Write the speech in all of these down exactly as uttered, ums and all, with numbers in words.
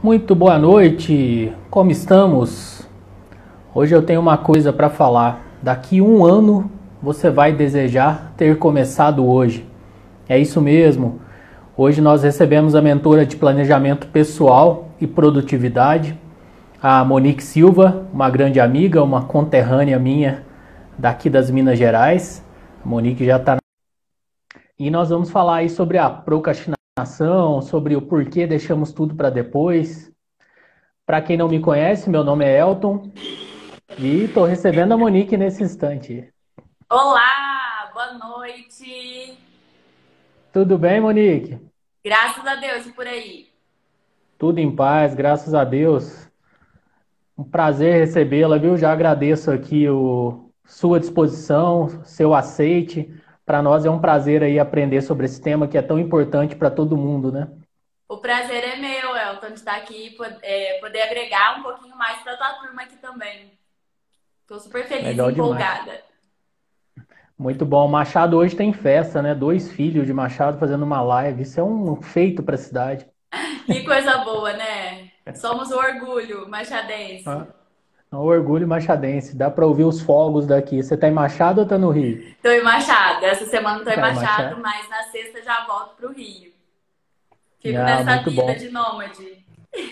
Muito boa noite, como estamos? Hoje eu tenho uma coisa para falar. Daqui um ano você vai desejar ter começado hoje. É isso mesmo. Hoje nós recebemos a mentora de planejamento pessoal e produtividade, a Monique Silva, uma grande amiga, uma conterrânea minha daqui das Minas Gerais. A Monique já está. E nós vamos falar aí sobre a procrastinação, sobre o porquê deixamos tudo para depois. Para quem não me conhece, meu nome é Elton e estou recebendo a Monique nesse instante. Olá, boa noite. Tudo bem, Monique? Graças a Deus e por aí. Tudo em paz, graças a Deus. Um prazer recebê-la, viu? Já agradeço aqui o sua disposição, seu aceite. Para nós é um prazer aí aprender sobre esse tema que é tão importante para todo mundo, né? O prazer é meu, Elton, de estar aqui e pod- é, poder agregar um pouquinho mais para tua turma aqui também. Estou super feliz e Legal demais. empolgada. Muito bom. Machado hoje tem festa, né? Dois filhos de Machado fazendo uma live. Isso é um feito para a cidade. Que coisa boa, né? Somos o orgulho Ah, machadense. é um orgulho machadense. Dá para ouvir os fogos daqui. Você tá em Machado ou tá no Rio? Estou em Machado. Essa semana estou em Tá em Machado, Machado. mas na sexta já volto para o Rio. Fico Ah, nessa muito vida bom. de nômade.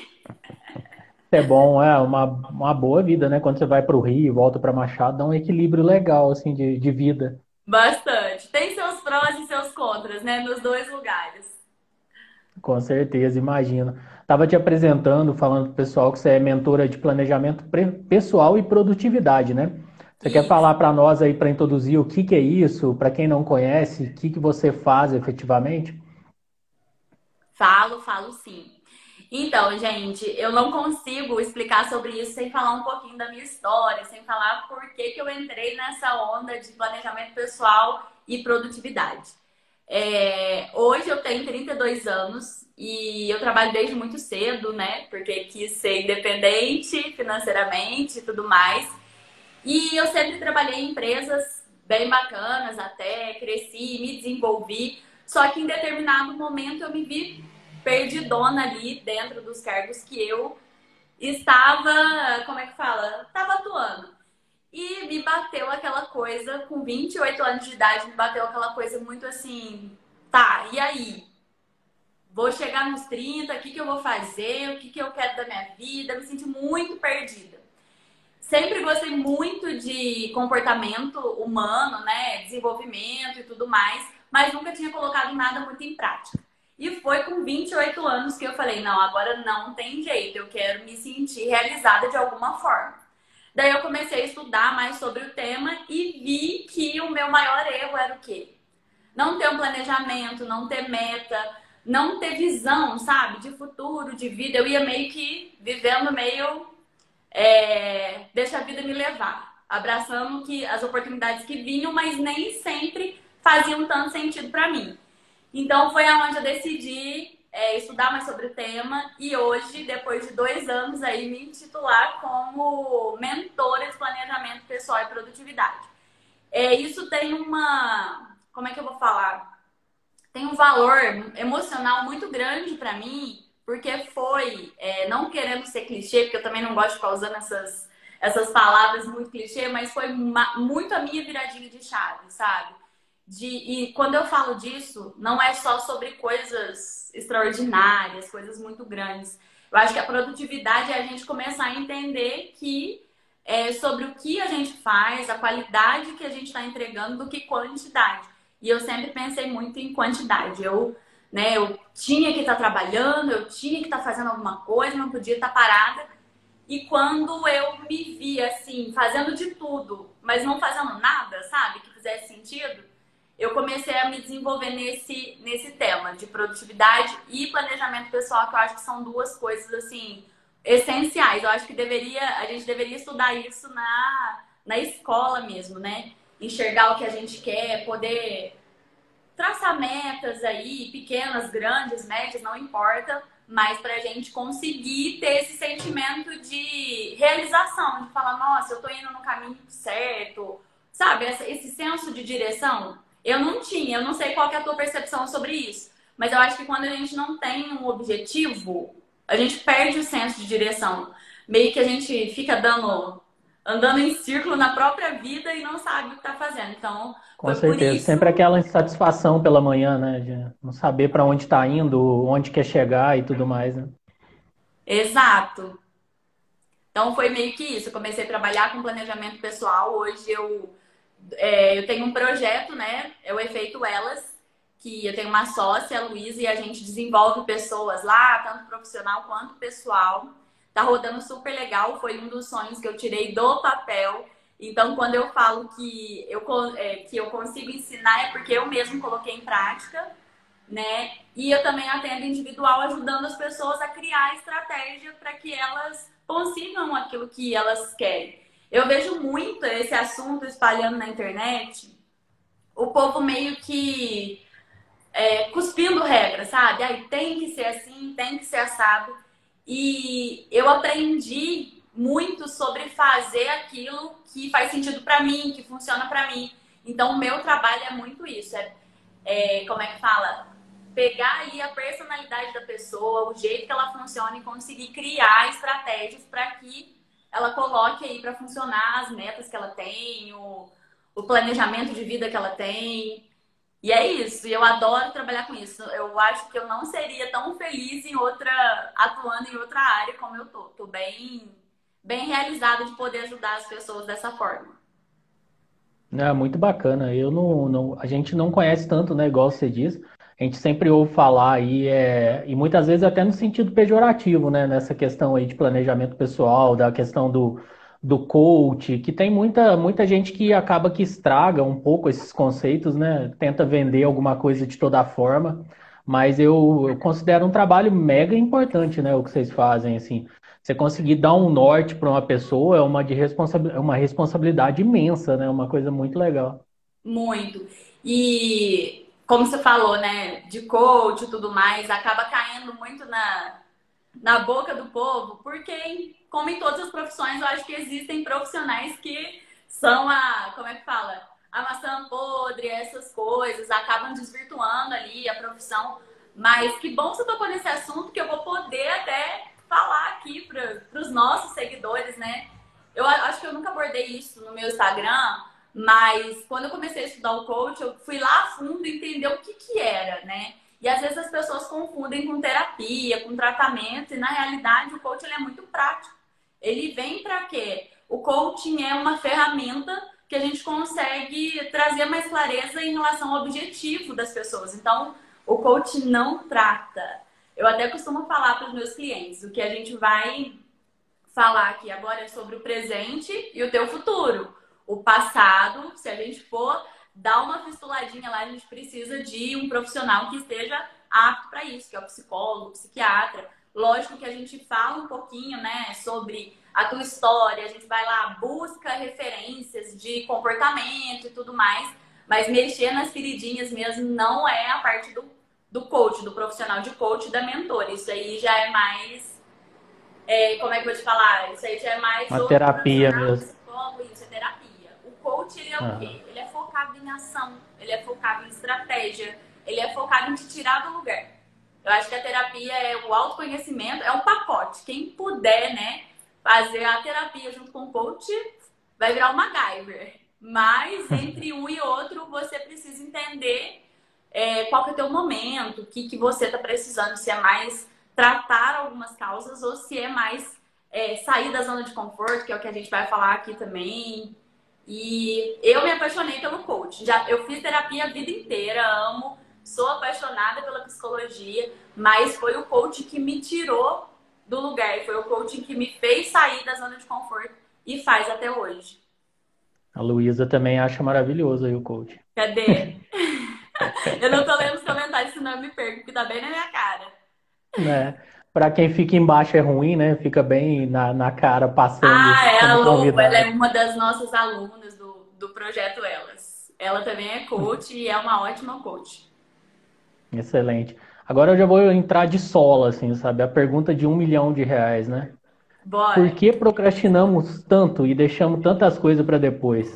É bom, é uma, uma boa vida, né? Quando você vai para o Rio e volta para Machado, dá um equilíbrio legal, assim, de, de vida. Bastante. Tem seus prós e seus contras, né? Nos dois lugares. Com certeza, imagino. Tava te apresentando, falando pro pessoal que você é mentora de planejamento pre- pessoal e produtividade, né? Você quer Isso. falar para nós aí, para introduzir o que que é isso, para quem não conhece, o que que você faz efetivamente? Falo, falo sim. Então, gente, eu não consigo explicar sobre isso sem falar um pouquinho da minha história, sem falar por que que eu entrei nessa onda de planejamento pessoal e produtividade. É, hoje eu tenho trinta e dois anos e eu trabalho desde muito cedo, né? Porque quis ser independente financeiramente e tudo mais. E eu sempre trabalhei em empresas bem bacanas até, cresci, me desenvolvi. Só que em determinado momento eu me vi perdidona ali dentro dos cargos que eu estava, como é que fala? Estava atuando. E me bateu aquela coisa, com vinte e oito anos de idade, me bateu aquela coisa muito assim, tá, e aí? Vou chegar nos trinta, o que, que eu vou fazer? O que, que eu quero da minha vida? Me senti muito perdida. Sempre gostei muito de comportamento humano, né? Desenvolvimento e tudo mais, mas nunca tinha colocado nada muito em prática. E foi com vinte e oito anos que eu falei: não, agora não tem jeito, eu quero me sentir realizada de alguma forma. Daí eu comecei a estudar mais sobre o tema e vi que o meu maior erro era o quê? Não ter um planejamento, não ter meta, não ter visão, sabe? De futuro, de vida. Eu ia meio que vivendo meio é, deixa a vida me levar, abraçando que as oportunidades que vinham, mas nem sempre faziam tanto sentido para mim. Então foi aonde eu decidi é, estudar mais sobre o tema e hoje, depois de dois anos aí, me intitular como mentora de planejamento pessoal e produtividade. É, isso tem uma, como é que eu vou falar? Tem um valor emocional muito grande para mim, porque foi, é, não querendo ser clichê, porque eu também não gosto de ficar usando essas, essas palavras muito clichê, mas foi ma- muito a minha viradinha de chave, sabe? De, e quando eu falo disso, não é só sobre coisas extraordinárias, coisas muito grandes. Eu acho que a produtividade é a gente começar a entender que é sobre o que a gente faz, a qualidade que a gente está entregando do que quantidade. E eu sempre pensei muito em quantidade. Eu, né, eu tinha que estar trabalhando, eu tinha que estar fazendo alguma coisa, não podia estar parada. E quando eu me vi assim, fazendo de tudo, mas não fazendo nada, sabe, que fizesse sentido, eu comecei a me desenvolver nesse, nesse tema de produtividade e planejamento pessoal, que eu acho que são duas coisas assim essenciais. Eu acho que deveria, a gente deveria estudar isso na, na escola mesmo, né? Enxergar o que a gente quer, poder traçar metas aí, pequenas, grandes, médias, não importa, mas para a gente conseguir ter esse sentimento de realização, de falar, nossa, eu tô indo no caminho certo, sabe? Esse senso de direção, eu não tinha, eu não sei qual que é a tua percepção sobre isso, mas eu acho que quando a gente não tem um objetivo, a gente perde o senso de direção. Meio que a gente fica dando, andando em círculo na própria vida e não sabe o que está fazendo. Então, Com foi por certeza. isso. Sempre aquela insatisfação pela manhã, né? De não saber para onde está indo, onde quer chegar e tudo mais, né? Exato. Então foi meio que isso. Eu comecei a trabalhar com planejamento pessoal. Hoje eu, é, eu tenho um projeto, né? É o Efeito Elas, que eu tenho uma sócia, a Luísa, e a gente desenvolve pessoas lá, tanto profissional quanto pessoal. Tá rodando super legal. Foi um dos sonhos que eu tirei do papel. Então, quando eu falo que eu, é, que eu consigo ensinar, é porque eu mesmo coloquei em prática, né? E eu também atendo individual, ajudando as pessoas a criar estratégia para que elas consigam aquilo que elas querem. Eu vejo muito esse assunto espalhando na internet, o povo meio que é, cuspindo regras, sabe? Aí tem que ser assim, tem que ser assado. E eu aprendi muito sobre fazer aquilo que faz sentido para mim, que funciona para mim. Então, o meu trabalho é muito isso. É, é, como é que fala? Pegar ali a personalidade da pessoa, o jeito que ela funciona e conseguir criar estratégias para que ela coloque aí para funcionar as metas que ela tem, o, o planejamento de vida que ela tem. E é isso, e eu adoro trabalhar com isso. Eu acho que eu não seria tão feliz em outra, atuando em outra área como eu tô. Tô bem, bem realizada de poder ajudar as pessoas dessa forma. É muito bacana. Eu não, não, a gente não conhece tanto, né, igual você diz. A gente sempre ouve falar aí, é, e muitas vezes até no sentido pejorativo, né, nessa questão aí de planejamento pessoal, da questão do, do coach, que tem muita, muita gente que acaba que estraga um pouco esses conceitos, né, tenta vender alguma coisa de toda forma, mas eu, eu considero um trabalho mega importante, né, o que vocês fazem, assim. Você conseguir dar um norte para uma pessoa é uma, de responsa- é uma responsabilidade imensa, né? Uma coisa muito legal. Muito. E como você falou, né, de coach e tudo mais, acaba caindo muito na, na boca do povo, porque, como em todas as profissões, eu acho que existem profissionais que são a, como é que fala? A maçã podre, essas coisas, acabam desvirtuando ali a profissão. Mas que bom que você tocou nesse assunto, que eu vou poder até falar aqui para os nossos seguidores, né? Eu acho que eu nunca abordei isso no meu Instagram, mas quando eu comecei a estudar o coach, eu fui lá a fundo entender o que que era, né? E às vezes as pessoas confundem com terapia, com tratamento, e na realidade o coach ele é muito prático. Ele vem para quê? O coaching é uma ferramenta que a gente consegue trazer mais clareza em relação ao objetivo das pessoas. Então, o coaching não trata. Eu até costumo falar para os meus clientes, o que a gente vai falar aqui agora é sobre o presente e o teu futuro. O passado, se a gente for dar uma fistuladinha lá, a gente precisa de um profissional que esteja apto para isso, que é o psicólogo, o psiquiatra. Lógico que a gente fala um pouquinho, né, sobre a tua história, a gente vai lá, busca referências de comportamento e tudo mais, mas mexer nas feridinhas mesmo não é a parte do, do coach, do profissional de coach e da mentora. Isso aí já é mais é, como é que eu vou te falar? Isso aí já é mais Uma outro terapia profissional, mesmo. psicólogo, isso é terapia. O coach, ele é o Aham. quê? Ele é focado em ação, ele é focado em estratégia, ele é focado em te tirar do lugar. Eu acho que a terapia é o autoconhecimento, é um pacote. Quem puder, né, fazer a terapia junto com o coach, vai virar uma MacGyver. Mas entre um e outro, você precisa entender é, qual que é o teu momento, o que, que você está precisando, se é mais tratar algumas causas ou se é mais é, sair da zona de conforto, que é o que a gente vai falar aqui também. E eu me apaixonei pelo coach. Já, eu fiz terapia a vida inteira, amo, sou apaixonada pela psicologia, mas foi o coach que me tirou do lugar, foi o coach que me fez sair da zona de conforto e faz até hoje. A Luísa também acha maravilhoso aí o coach. Cadê? Eu não tô lendo os comentários, senão eu me perco, porque tá bem na minha cara. Né? Para quem fica embaixo é ruim, né? Fica bem na, na cara passando Ah, é a como Lu, ela é convidado. uma das nossas alunas do, do projeto Elas. Ela também é coach e é uma ótima coach. Excelente. Agora eu já vou entrar de sola, assim, sabe? A pergunta de um milhão de reais, né? Por Bora! que procrastinamos tanto e deixamos tantas coisas para depois?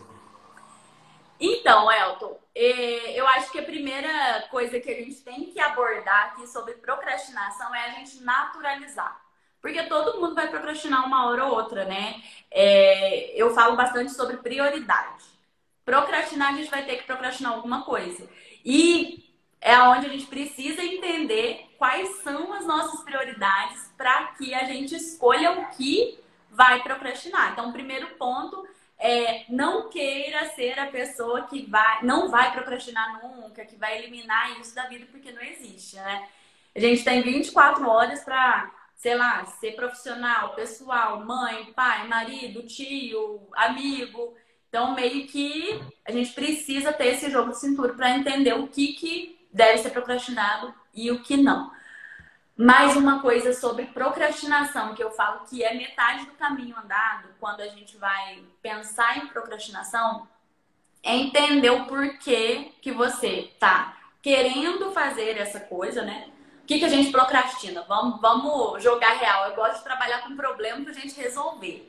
Então, Elton, eh, eu acho que a primeira coisa que a gente tem que abordar aqui sobre procrastinação é a gente naturalizar. Porque todo mundo vai procrastinar uma hora ou outra, né? É, eu falo bastante sobre prioridade. Procrastinar, a gente vai ter que procrastinar alguma coisa. E é onde a gente precisa entender quais são as nossas prioridades para que a gente escolha o que vai procrastinar. Então, o primeiro ponto é não queira ser a pessoa que vai, não vai procrastinar nunca, que vai eliminar isso da vida, porque não existe, né? A gente tem vinte e quatro horas para, sei lá, ser profissional, pessoal, mãe, pai, marido, tio, amigo. Então, meio que a gente precisa ter esse jogo de cintura para entender o que, que deve ser procrastinado e o que não. Mais uma coisa sobre procrastinação, que eu falo que é metade do caminho andado quando a gente vai pensar em procrastinação, é entender o porquê que você tá querendo fazer essa coisa, né? O que, que a gente procrastina? Vamos, vamos jogar real. Eu gosto de trabalhar com problema pra gente resolver.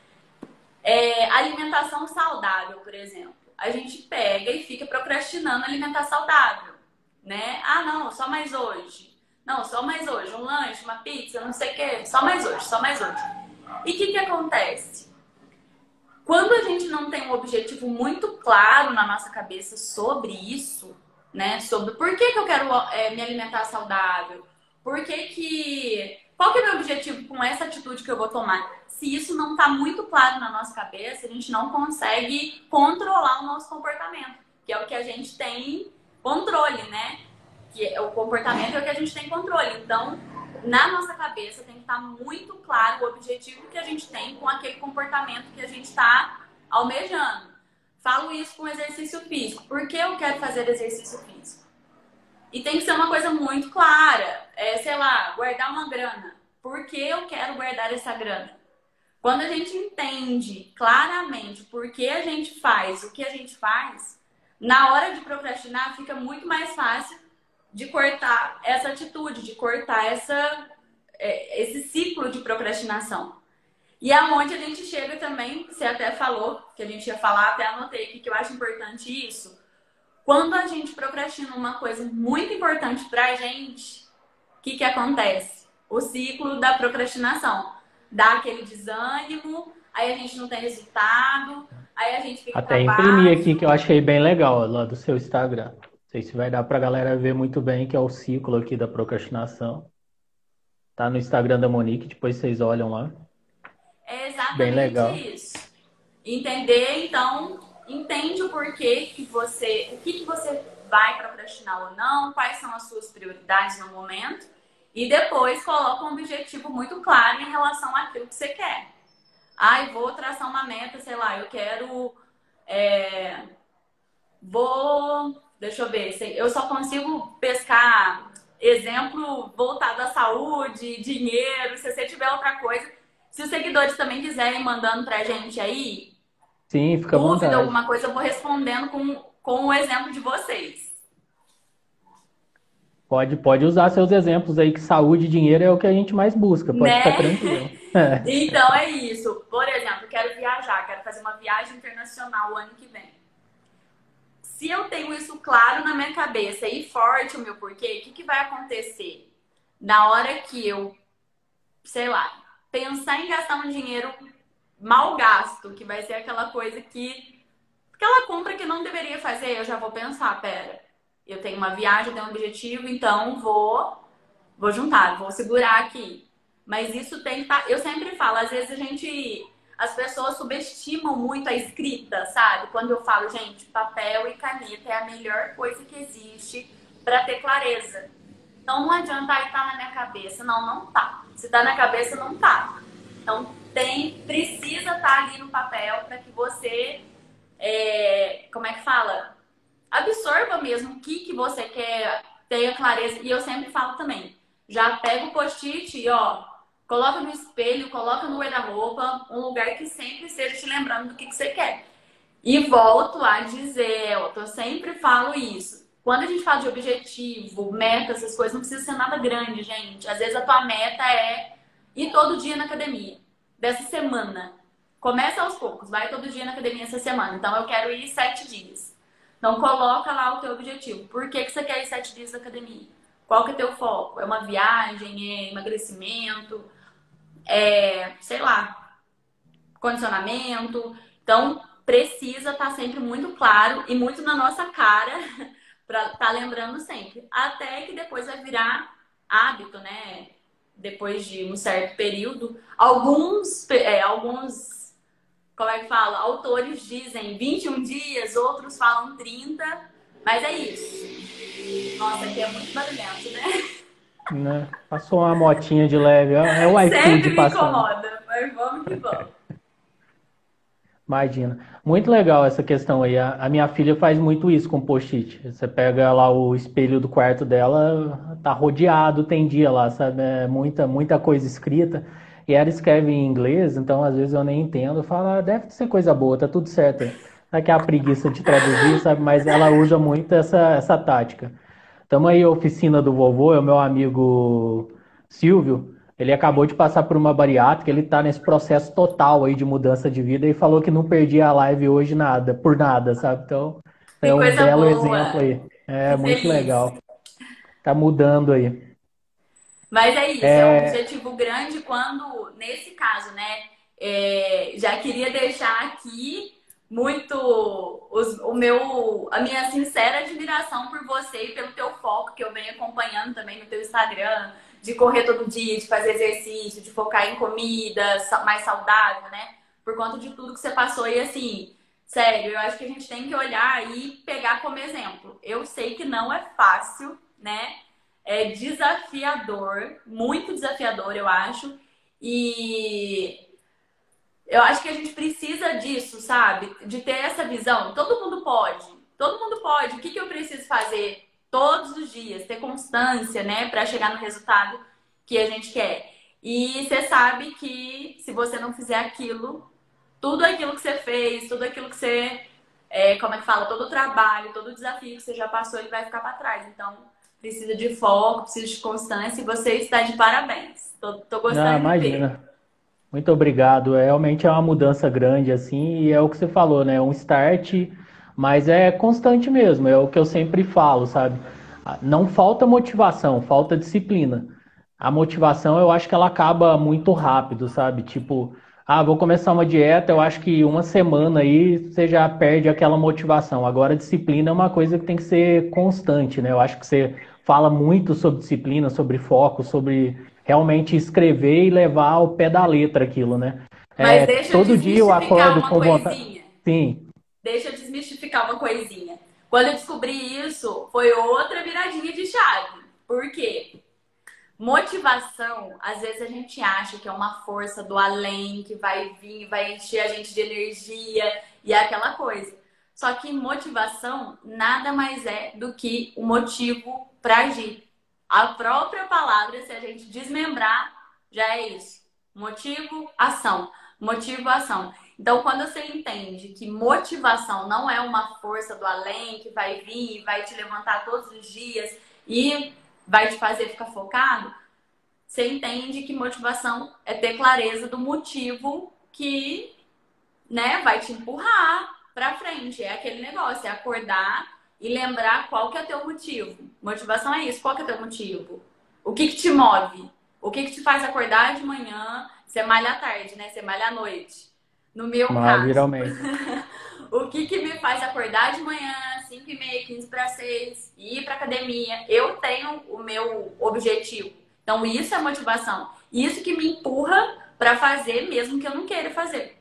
É, alimentação saudável, por exemplo. A gente pega e fica procrastinando alimentar saudável, né? Ah, não, só mais hoje. Não, só mais hoje. Um lanche, uma pizza, não sei o quê. Só mais hoje, só mais hoje. E o que, que acontece? Quando a gente não tem um objetivo muito claro na nossa cabeça sobre isso, né? Sobre por que, que eu quero é, me alimentar saudável, por que que... Qual que é o meu objetivo com essa atitude que eu vou tomar? Se isso não está muito claro na nossa cabeça, a gente não consegue controlar o nosso comportamento, que é o que a gente tem controle, né? Que é, o comportamento é o que a gente tem controle. Então, na nossa cabeça tem que estar muito claro o objetivo que a gente tem com aquele comportamento que a gente está almejando. Falo isso com exercício físico. Por que eu quero fazer exercício físico? E tem que ser uma coisa muito clara. É, sei lá, guardar uma grana. Por que eu quero guardar essa grana? Quando a gente entende claramente por que a gente faz o que a gente faz, na hora de procrastinar fica muito mais fácil de cortar essa atitude, de cortar essa, esse ciclo de procrastinação. E aonde a gente chega também, você até falou que a gente ia falar, até anotei aqui que eu acho importante isso. Quando a gente procrastina uma coisa muito importante pra gente, o que que acontece? O ciclo da procrastinação. Dá aquele desânimo, aí a gente não tem resultado, aí a gente fica Até pra imprimi aqui baixo. que eu achei bem legal lá do seu Instagram. Não sei se vai dar pra galera ver muito bem, que é o ciclo aqui da procrastinação. Tá no Instagram da Monique, depois vocês olham lá. É Bem exatamente legal. isso. Entender, então, entende o porquê que você, o que que você vai procrastinar ou não, quais são as suas prioridades no momento, e depois coloca um objetivo muito claro em relação àquilo que você quer. Ah, eu vou traçar uma meta, sei lá, eu quero, é, vou, deixa eu ver, eu só consigo pescar exemplo voltado à saúde, dinheiro, se você tiver outra coisa. Se os seguidores também quiserem mandando pra gente aí, Sim, fica à dúvida, vontade. alguma coisa, eu vou respondendo com, com o exemplo de vocês. Pode, pode usar seus exemplos aí, que saúde e dinheiro é o que a gente mais busca, pode ficar Né? tranquilo. Então é isso. Por exemplo, quero viajar, quero fazer uma viagem internacional o ano que vem. Se eu tenho isso claro na minha cabeça e forte o meu porquê, o que, que vai acontecer? Na hora que eu, sei lá, pensar em gastar um dinheiro mal gasto, que vai ser aquela coisa que... Aquela compra que não deveria fazer, eu já vou pensar, pera, eu tenho uma viagem, eu tenho um objetivo, então vou, vou juntar, vou segurar aqui. Mas isso tem que estar... Eu sempre falo, às vezes a gente... As pessoas subestimam muito a escrita, sabe? Quando eu falo, gente, papel e caneta é a melhor coisa que existe para ter clareza. Então não adianta aí estar na minha cabeça. Não, não tá. Se tá na cabeça, não tá. Então tem, precisa estar ali no papel para que você, é, como é que fala? Absorva mesmo o que, que você quer, tenha clareza. E eu sempre falo também, já pega o post-it e ó, coloca no espelho, coloca no guarda-roupa, um lugar que sempre esteja te lembrando do que, que você quer. E volto a dizer, eu sempre falo isso. Quando a gente fala de objetivo, meta, essas coisas, não precisa ser nada grande, gente. Às vezes a tua meta é ir todo dia na academia, dessa semana. Começa aos poucos, vai todo dia na academia essa semana. Então eu quero ir sete dias. Então coloca lá o teu objetivo. Por que, que você quer ir sete dias na academia? Qual que é o teu foco? É uma viagem? É emagrecimento? é, sei lá, condicionamento. Então, precisa estar sempre muito claro e muito na nossa cara para estar lembrando sempre. Até que depois vai virar hábito, né? Depois de um certo período. Alguns, é, alguns, como é que fala? Autores dizem vinte e um dias, outros falam trinta, mas é isso. Nossa, aqui é muito barulhento, né? Né? Passou uma motinha de leve, é é o iFood Sempre me passando. incomoda, mas vamos que vamos. Imagina. Muito legal essa questão aí. A, a minha filha faz muito isso com post-it. Você pega lá o espelho do quarto dela, tá rodeado, tem dia lá, sabe? É muita, muita coisa escrita. E ela escreve em inglês, então às vezes eu nem entendo. Eu falo, ah, deve ser coisa boa, tá tudo certo aí. Sabe que é a preguiça de traduzir, sabe? Mas ela usa muito essa, essa tática. Tamo aí, a oficina do vovô, é o meu amigo Silvio. Ele acabou de passar por uma bariátrica, ele tá nesse processo total aí de mudança de vida e falou que não perdia a live hoje nada, por nada, sabe? Então, é Que um coisa belo exemplo boa, aí. É que muito feliz. legal. Tá mudando aí. Mas é isso, é um É, objetivo grande quando, nesse caso, né? é, já queria deixar aqui muito os- o meu, a minha sincera admiração por você e pelo teu foco que eu venho acompanhando também no teu Instagram, de correr todo dia, de fazer exercício, de focar em comida sa- mais saudável, né? Por conta de tudo que você passou e assim, sério, eu acho que a gente tem que olhar e pegar como exemplo. Eu sei que não é fácil, né? É desafiador, muito desafiador, eu acho. E eu acho que a gente precisa disso, sabe? De ter essa visão. Todo mundo pode. Todo mundo pode. O que que eu preciso fazer todos os dias? Ter constância, né? Para chegar no resultado que a gente quer. E você sabe que se você não fizer aquilo, tudo aquilo que você fez, tudo aquilo que você, é, como é que fala, todo o trabalho, todo o desafio que você já passou, ele vai ficar para trás. Então, precisa de foco, precisa de constância e você está de parabéns. Tô, tô não, gostando de ver. imagina. Muito obrigado. É, realmente é uma mudança grande, assim, e é o que você falou, né? É um start, mas é constante mesmo, é o que eu sempre falo, sabe? Ah, não falta motivação, falta disciplina. A motivação eu acho que ela acaba muito rápido, sabe? Tipo, ah, vou começar uma dieta, eu acho que uma semana aí você já perde aquela motivação. Agora, disciplina é uma coisa que tem que ser constante, né? Eu acho que você fala muito sobre disciplina, sobre foco, sobre realmente escrever e levar ao pé da letra aquilo, né? Mas É, deixa eu todo dia eu desmistificar acordo uma com vontade. coisinha. Sim, Deixa eu desmistificar uma coisinha. Quando eu descobri isso, foi outra viradinha de chave. Por quê? Motivação, às vezes a gente acha que é uma força do além, que vai vir, vai encher a gente de energia e é aquela coisa. Só que motivação nada mais é do que o motivo para agir. A própria palavra, se a gente desmembrar, já é isso. Motivo, ação. Motivo, ação. Então, quando você entende que motivação não é uma força do além que vai vir e vai te levantar todos os dias e vai te fazer ficar focado, você entende que motivação é ter clareza do motivo que, né, vai te empurrar pra frente. É aquele negócio, é acordar e lembrar qual que é o teu motivo. Motivação é isso, qual que é o teu motivo? O que que te move? O que que te faz acordar de manhã? Você malha à tarde, né? Você malha à noite. No meu mas caso, geralmente. o que que me faz acordar de manhã, cinco e meia, quinze para seis, ir para academia? Eu tenho o meu objetivo. Então, isso é motivação. Isso que me empurra para fazer mesmo que eu não queira fazer.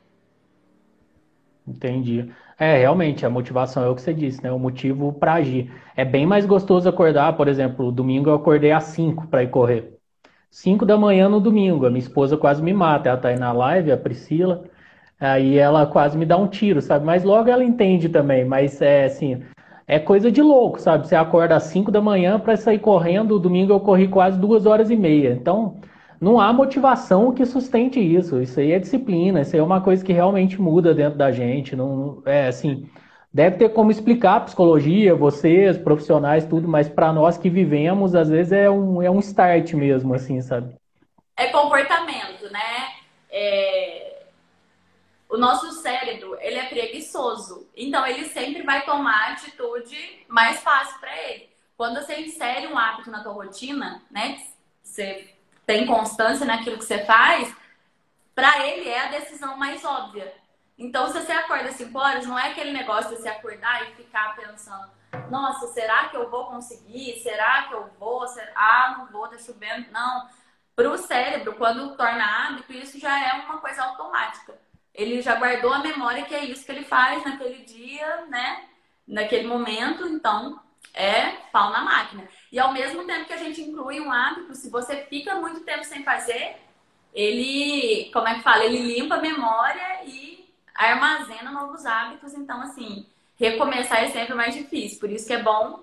Entendi. É, realmente, a motivação é o que você disse, né? O motivo para agir. É bem mais gostoso acordar, por exemplo, domingo eu acordei às cinco para ir correr. Cinco da manhã no domingo. A minha esposa quase me mata. Ela tá aí na live, a Priscila. Aí ela quase me dá um tiro, sabe? Mas logo ela entende também. Mas é assim, é coisa de louco, sabe? Você acorda às cinco da manhã para sair correndo. Domingo eu corri quase duas horas e meia. Então, não há motivação que sustente isso. Isso aí é disciplina. Isso aí é uma coisa que realmente muda dentro da gente. Não, é assim, deve ter como explicar a psicologia, vocês, profissionais, tudo, mas para nós que vivemos, às vezes é um, é um start mesmo, assim, sabe? É comportamento, né? É... O nosso cérebro, ele é preguiçoso. Então, ele sempre vai tomar a atitude mais fácil para ele. Quando você insere um hábito na tua rotina, né? Você tem constância naquilo que você faz, Para ele é a decisão mais óbvia. Então, se você acorda às cinco horas, não é aquele negócio de você acordar e ficar pensando, nossa, será que eu vou conseguir? Será que eu vou? Será... Ah, não vou, tá chovendo. Não. Para o cérebro, quando torna hábito, isso já é uma coisa automática. Ele já guardou a memória que é isso que ele faz naquele dia, né? Naquele momento, então é pau na máquina. E ao mesmo tempo que a gente inclui um hábito, se você fica muito tempo sem fazer, ele, como é que fala? Ele limpa a memória e armazena novos hábitos. Então, assim, recomeçar é sempre mais difícil. Por isso que é bom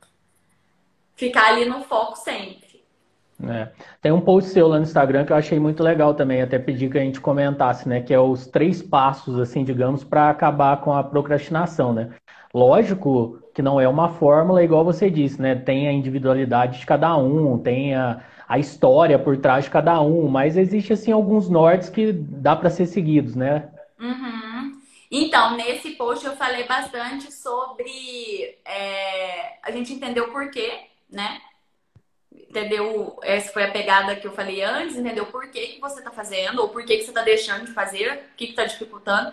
ficar ali no foco sempre. É. Tem um post seu lá no Instagram que eu achei muito legal também, até pedi que a gente comentasse, né? Que é os três passos, assim, digamos, para acabar com a procrastinação, né? Lógico que não é uma fórmula igual você disse, né? Tem a individualidade de cada um, tem a, a história por trás de cada um, mas existe, assim, alguns nortes que dá para ser seguidos, né? Uhum. Então, nesse post eu falei bastante sobre é, a gente entender o porquê, né? Entendeu? Essa foi a pegada que eu falei antes, entendeu? Por que, que você tá fazendo, ou por que, que você tá deixando de fazer, o que, que tá dificultando.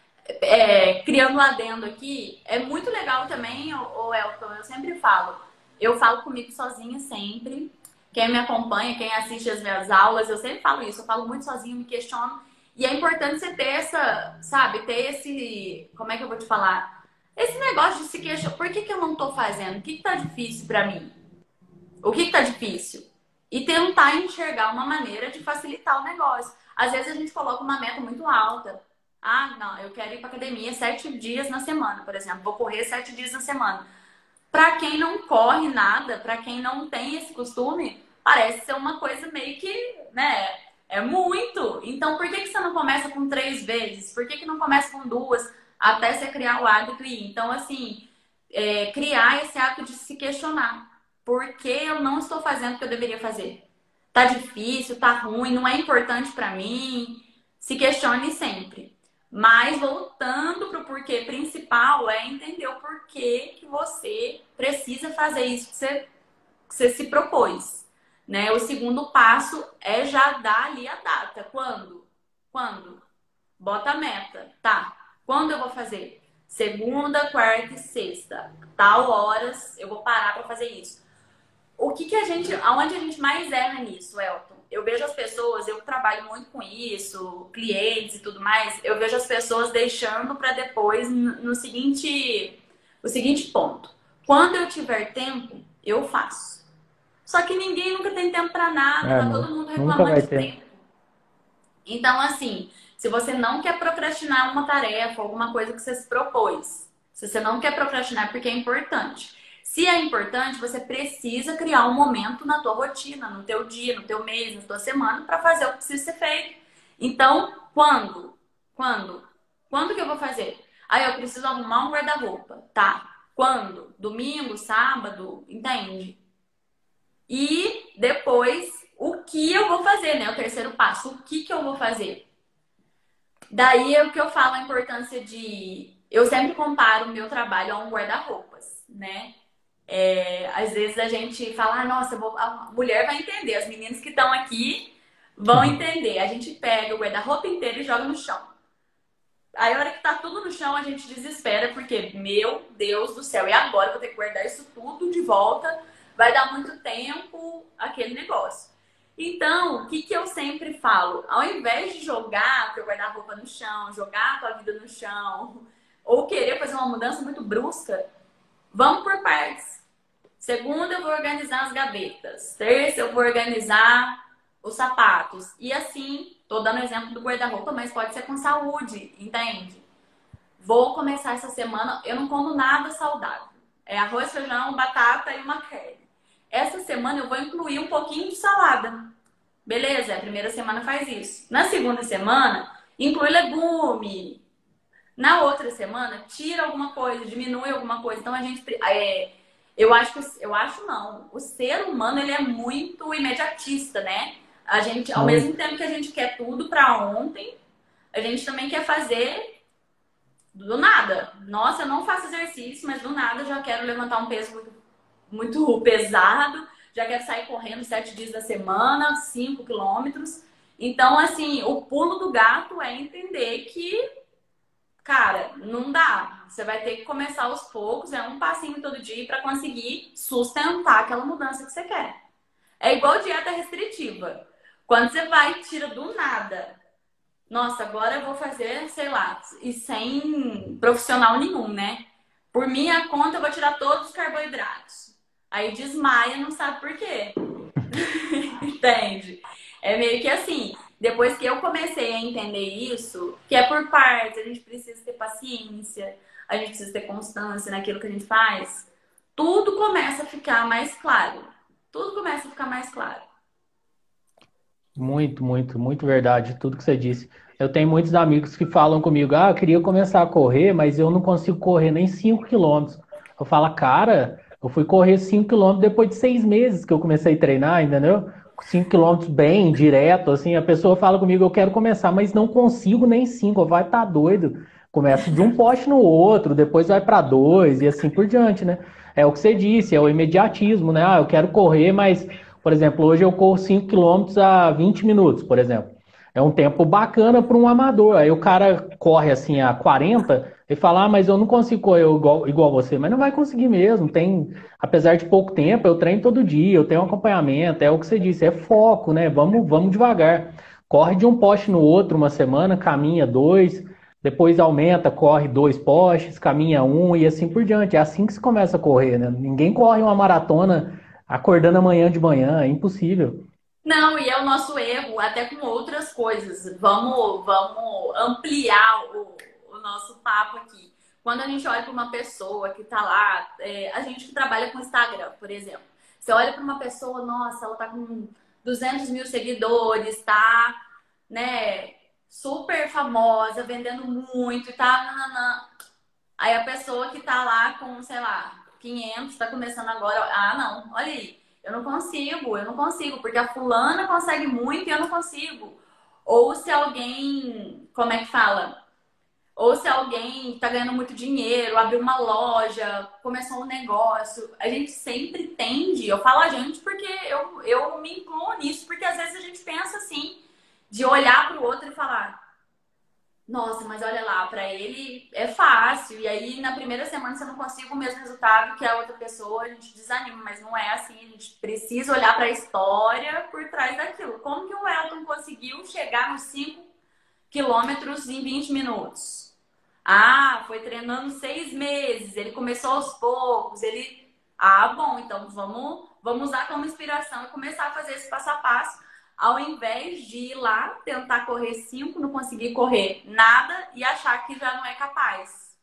É, criando um adendo aqui, é muito legal também, o Elton, eu sempre falo, eu falo comigo sozinha sempre. Quem me acompanha, quem assiste as minhas aulas, eu sempre falo isso, eu falo muito sozinha, me questiono. E é importante você ter essa, sabe, ter esse, como é que eu vou te falar? Esse negócio de se questionar, por que, que eu não tô fazendo? O que, que tá difícil pra mim? O que, que tá difícil? E tentar enxergar uma maneira de facilitar o negócio. Às vezes a gente coloca uma meta muito alta. Ah, não, eu quero ir pra academia sete dias na semana, por exemplo. Vou correr sete dias na semana. Pra quem não corre nada, pra quem não tem esse costume, parece ser uma coisa meio que, né? É muito. Então, por que, que você não começa com três vezes? Por que, que não começa com duas? Até você criar o hábito e ir. Então, assim, é, criar esse hábito de se questionar. Por que eu não estou fazendo o que eu deveria fazer? Tá difícil, tá ruim, não é importante pra mim. Se questione sempre. Mas voltando para o porquê principal, é entender o porquê que você precisa fazer isso que você, que você se propôs. Né? O segundo passo é já dar ali a data. Quando? Quando? Bota a meta. Tá. Quando eu vou fazer? Segunda, quarta e sexta. Tal horas eu vou parar para fazer isso. O que que a gente, aonde a gente mais erra nisso, Elton? Eu vejo as pessoas, eu trabalho muito com isso, clientes e tudo mais, eu vejo as pessoas deixando para depois no, no seguinte, o seguinte ponto. Quando eu tiver tempo, eu faço. Só que ninguém nunca tem tempo para nada, É, tá não, todo mundo nunca reclamando vai de ter. tempo. Então, assim, se você não quer procrastinar uma tarefa, alguma coisa que você se propôs, se você não quer procrastinar porque é importante. Se é importante, você precisa criar um momento na tua rotina, no teu dia, no teu mês, na tua semana, para fazer o que precisa ser feito. Então, quando? Quando? Quando que eu vou fazer? Aí eu preciso arrumar um guarda-roupa. Tá. Quando? Domingo, sábado, entende? E depois, o que eu vou fazer, né? O terceiro passo, o que que eu vou fazer? Daí é o que eu falo, a importância de... Eu sempre comparo o meu trabalho a um guarda-roupas, né? É, às vezes a gente fala, ah, nossa, vou... a mulher vai entender, as meninas que estão aqui vão entender. A gente pega o guarda-roupa inteiro e joga no chão. Aí a hora que tá tudo no chão, a gente desespera, porque, meu Deus do céu, e agora eu vou ter que guardar isso tudo de volta? Vai dar muito tempo aquele negócio. Então, o que, que eu sempre falo? Ao invés de jogar teu guarda-roupa no chão, jogar a tua vida no chão, ou querer fazer uma mudança muito brusca, vamos por partes. Segunda, eu vou organizar as gavetas. Terça, eu vou organizar os sapatos. E assim, tô dando exemplo do guarda-roupa, mas pode ser com saúde, entende? Vou começar essa semana, eu não como nada saudável. É arroz, feijão, batata e uma carne. Essa semana eu vou incluir um pouquinho de salada. Beleza? A primeira semana faz isso. Na segunda semana, inclui legume. Na outra semana, tira alguma coisa, diminui alguma coisa. Então a gente... É, eu acho que... Eu acho não. O ser humano, ele é muito imediatista, né? A gente, ao mesmo tempo que a gente quer tudo pra ontem, a gente também quer fazer do nada. Nossa, eu não faço exercício, mas do nada eu já quero levantar um peso muito, muito pesado. Já quero sair correndo sete dias da semana, cinco quilômetros. Então, assim, o pulo do gato é entender que, cara, não dá. Você vai ter que começar aos poucos, é um passinho todo dia para conseguir sustentar aquela mudança que você quer. É igual dieta restritiva. Quando você vai e tira do nada, nossa, agora eu vou fazer, sei lá, e sem profissional nenhum, né? Por minha conta, eu vou tirar todos os carboidratos. Aí desmaia, não sabe por quê. Entende? É meio que assim. Depois que eu comecei a entender isso, que é por partes, a gente precisa ter paciência, a gente precisa ter constância naquilo que a gente faz, tudo começa a ficar mais claro. Tudo começa a ficar mais claro. Muito, muito, muito verdade, tudo que você disse. Eu tenho muitos amigos que falam comigo, ah, eu queria começar a correr, mas eu não consigo correr nem cinco quilômetros. Eu falo, cara, eu fui correr cinco quilômetros depois de seis meses que eu comecei a treinar, entendeu? Cinco quilômetros bem, direto, assim, a pessoa fala comigo, eu quero começar, mas não consigo nem cinco. Vai estar tá doido. Começa de um poste no outro, depois vai para dois e assim por diante, né? É o que você disse, é o imediatismo, né? Ah, eu quero correr, mas por exemplo, hoje eu corro cinco quilômetros a vinte minutos, por exemplo. É um tempo bacana para um amador. Aí o cara corre assim a quarenta e fala, ah, mas eu não consigo correr igual, igual você. Mas não vai conseguir mesmo. Tem, apesar de pouco tempo, eu treino todo dia, eu tenho um acompanhamento, é o que você disse, é foco, né? Vamos, vamos devagar. Corre de um poste no outro uma semana, caminha dois, depois aumenta, corre dois postes, caminha um e assim por diante. É assim que se começa a correr, né? Ninguém corre uma maratona acordando amanhã de manhã, é impossível. Não, e é o nosso erro, até com outras coisas. Vamos, vamos ampliar o, o nosso papo aqui. Quando a gente olha para uma pessoa que está lá, é, a gente que trabalha com Instagram, por exemplo. Você olha para uma pessoa, nossa, ela está com duzentos mil seguidores, tá, né, super famosa, vendendo muito e tá, nananã. Aí a pessoa que tá lá com, sei lá, quinhentos, tá começando agora, ah, não, olha aí, eu não consigo, eu não consigo, porque a fulana consegue muito e eu não consigo. Ou se alguém, como é que fala? Ou se alguém tá ganhando muito dinheiro, abriu uma loja, começou um negócio, a gente sempre tende, eu falo a gente porque eu, eu me incluo nisso, porque às vezes a gente pensa assim, de olhar pro outro e falar, nossa, mas olha lá, pra ele é fácil. E aí, na primeira semana, você não consegue o mesmo resultado que a outra pessoa, a gente desanima. Mas não é assim, a gente precisa olhar pra história por trás daquilo. Como que o Elton conseguiu chegar nos cinco quilômetros em vinte minutos? Ah, foi treinando seis meses, ele começou aos poucos, ele... Ah, bom, então vamos, vamos usar como inspiração e começar a fazer esse passo a passo ao invés de ir lá tentar correr cinco, não conseguir correr nada e achar que já não é capaz.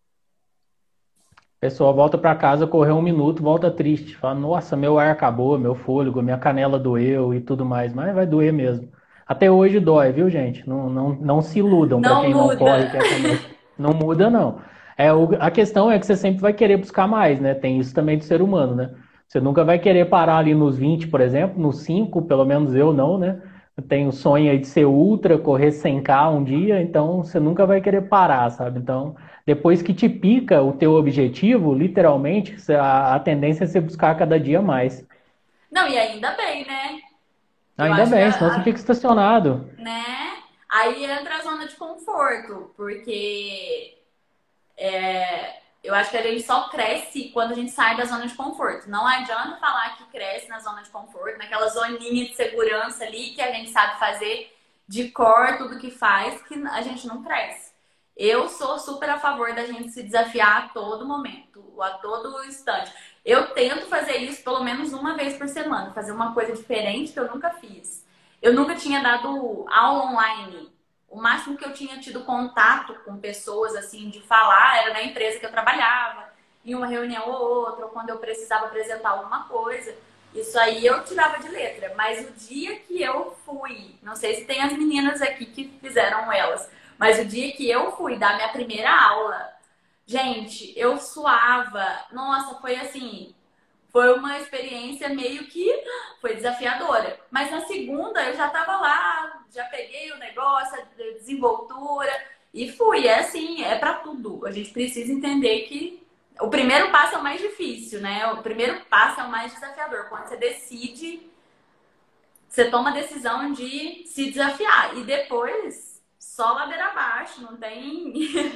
A pessoa volta para casa, correu um minuto, volta triste. Fala, nossa, meu ar acabou, meu fôlego, minha canela doeu e tudo mais. Mas vai doer mesmo. Até hoje dói, viu, gente? Não, não, não se iludam para Não quem não corre e muda. quer começar. Não muda, não. É, o, a questão é que você sempre vai querer buscar mais, né? Tem isso também do ser humano, né? Você nunca vai querer parar ali nos vinte, por exemplo, nos cinco, pelo menos eu não, né? Eu tenho o sonho aí de ser ultra, correr cem K um dia, então você nunca vai querer parar, sabe? Então, depois que te pica o teu objetivo, literalmente, a, a tendência é você buscar cada dia mais. Não, e ainda bem, né? Eu Ainda acho que bem, a, senão você a- fica estacionado. né? Aí entra a zona de conforto, porque é, eu acho que a gente só cresce quando a gente sai da zona de conforto. Não adianta falar que cresce na zona de conforto, naquela zoninha de segurança ali que a gente sabe fazer de cor tudo que faz, que a gente não cresce. Eu sou super a favor da gente se desafiar a todo momento, a todo instante. Eu tento fazer isso pelo menos uma vez por semana, fazer uma coisa diferente que eu nunca fiz. Eu nunca tinha dado aula online. O máximo que eu tinha tido contato com pessoas, assim, de falar, era na empresa que eu trabalhava, em uma reunião ou outra, ou quando eu precisava apresentar alguma coisa. Isso aí eu tirava de letra. Mas o dia que eu fui, não sei se tem as meninas aqui que fizeram elas, mas o dia que eu fui dar minha primeira aula, gente, eu suava. Nossa, foi assim, foi uma experiência meio que foi desafiadora. Mas na segunda eu já tava lá, já peguei o negócio, a desenvoltura e fui. É assim, é para tudo. A gente precisa entender que o primeiro passo é o mais difícil, né? O primeiro passo é o mais desafiador. Quando você decide você toma a decisão de se desafiar. E depois, só ladeira abaixo, não tem,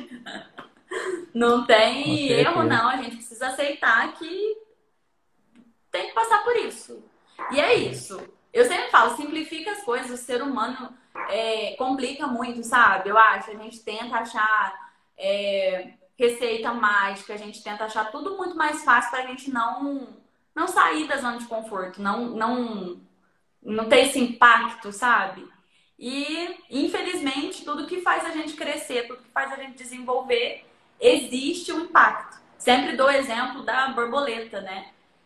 não Com tem erro, certeza. não. A gente precisa aceitar que tem que passar por isso. E é isso. Eu sempre falo, simplifica as coisas, o ser humano é, complica muito, sabe? Eu acho, a gente tenta achar é, receita mágica, a gente tenta achar tudo muito mais fácil pra gente não, não sair da zona de conforto, não, não, não ter esse impacto, sabe? E, infelizmente, tudo que faz a gente crescer, tudo que faz a gente desenvolver, existe um impacto. Sempre dou o exemplo da borboleta, né?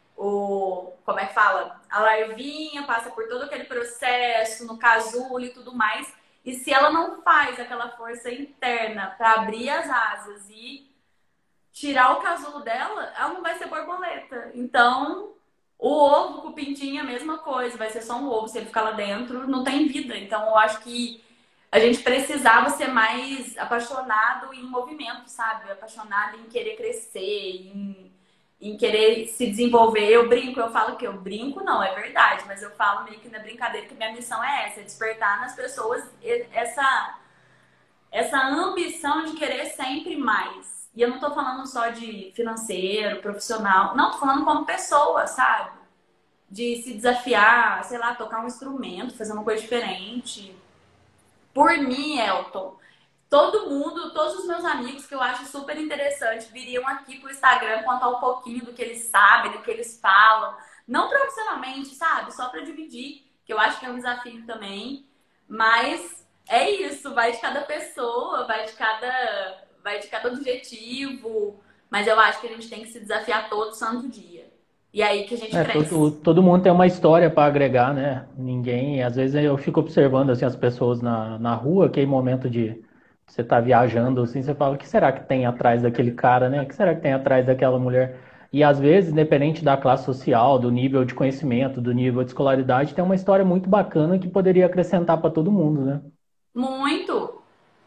O, como é que fala? A larvinha passa por todo aquele processo no casulo e tudo mais. E se ela não faz aquela força interna para abrir as asas e tirar o casulo dela, ela não vai ser borboleta. Então, o ovo com o pintinho é a mesma coisa, vai ser só um ovo. Se ele ficar lá dentro, não tem vida. Então, eu acho que a gente precisava ser mais apaixonado em movimento, sabe? Apaixonado em querer crescer, em em querer se desenvolver. Eu brinco, eu falo que eu brinco, não, é verdade, mas eu falo meio que na brincadeira que minha missão é essa, é despertar nas pessoas essa, essa ambição de querer sempre mais. E eu não tô falando só de financeiro, profissional, não, tô falando como pessoa, sabe? De se desafiar, sei lá, tocar um instrumento, fazer uma coisa diferente. Por mim, Elton, todo mundo, todos os meus amigos que eu acho super interessante, viriam aqui pro Instagram contar um pouquinho do que eles sabem, do que eles falam. Não profissionalmente, sabe? Só para dividir, que eu acho que é um desafio também. Mas é isso, vai de cada pessoa, vai de cada, vai de cada objetivo. Mas eu acho que a gente tem que se desafiar todo santo dia. E é aí que a gente É, todo, cresce. todo mundo tem uma história para agregar, né? Ninguém, às vezes eu fico observando assim as pessoas na, na rua, que é momento de você estar viajando assim, você fala, o que será que tem atrás daquele cara, né? O que será que tem atrás daquela mulher? E às vezes, independente da classe social, do nível de conhecimento, do nível de escolaridade, tem uma história muito bacana que poderia acrescentar para todo mundo, né? Muito.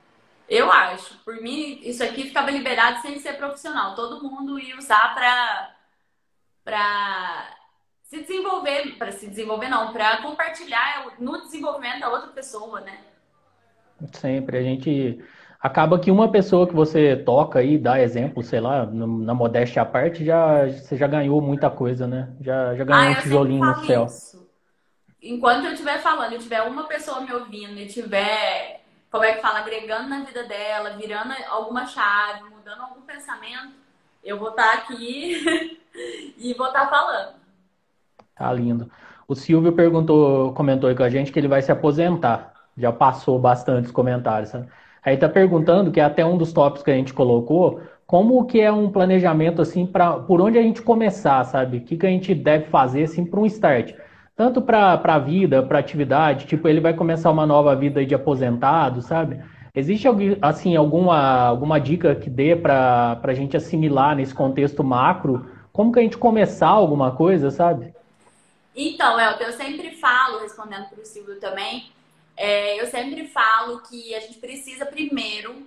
Eu acho. Por mim, isso aqui ficava liberado sem ser profissional. Todo mundo ia usar para para se desenvolver, para se desenvolver não, para compartilhar no desenvolvimento da outra pessoa, né? Sempre. A gente acaba que uma pessoa que você toca aí, dá exemplo, sei lá, no- na modéstia à parte, já, você já ganhou muita coisa, né? Já, já ganhou um Ah, eu sempre tijolinho no falo céu. isso. Enquanto eu estiver falando, e tiver uma pessoa me ouvindo e tiver, como é que fala, agregando na vida dela, virando alguma chave, mudando algum pensamento, eu vou estar aqui e vou estar falando. Tá lindo. O Silvio perguntou, comentou aí com a gente que ele vai se aposentar. Já passou bastante os comentários, sabe? Aí tá perguntando, que é até um dos tópicos que a gente colocou, como que é um planejamento assim para por onde a gente começar, sabe? O que que a gente deve fazer assim para um start? Tanto para para a vida, para atividade, tipo, ele vai começar uma nova vida aí de aposentado, sabe? Existe algum- assim alguma alguma dica que dê para para a gente assimilar nesse contexto macro? Como que a gente começar alguma coisa, sabe? Então, Elton, eu sempre falo, respondendo para o Silvio também, é, eu sempre falo que a gente precisa primeiro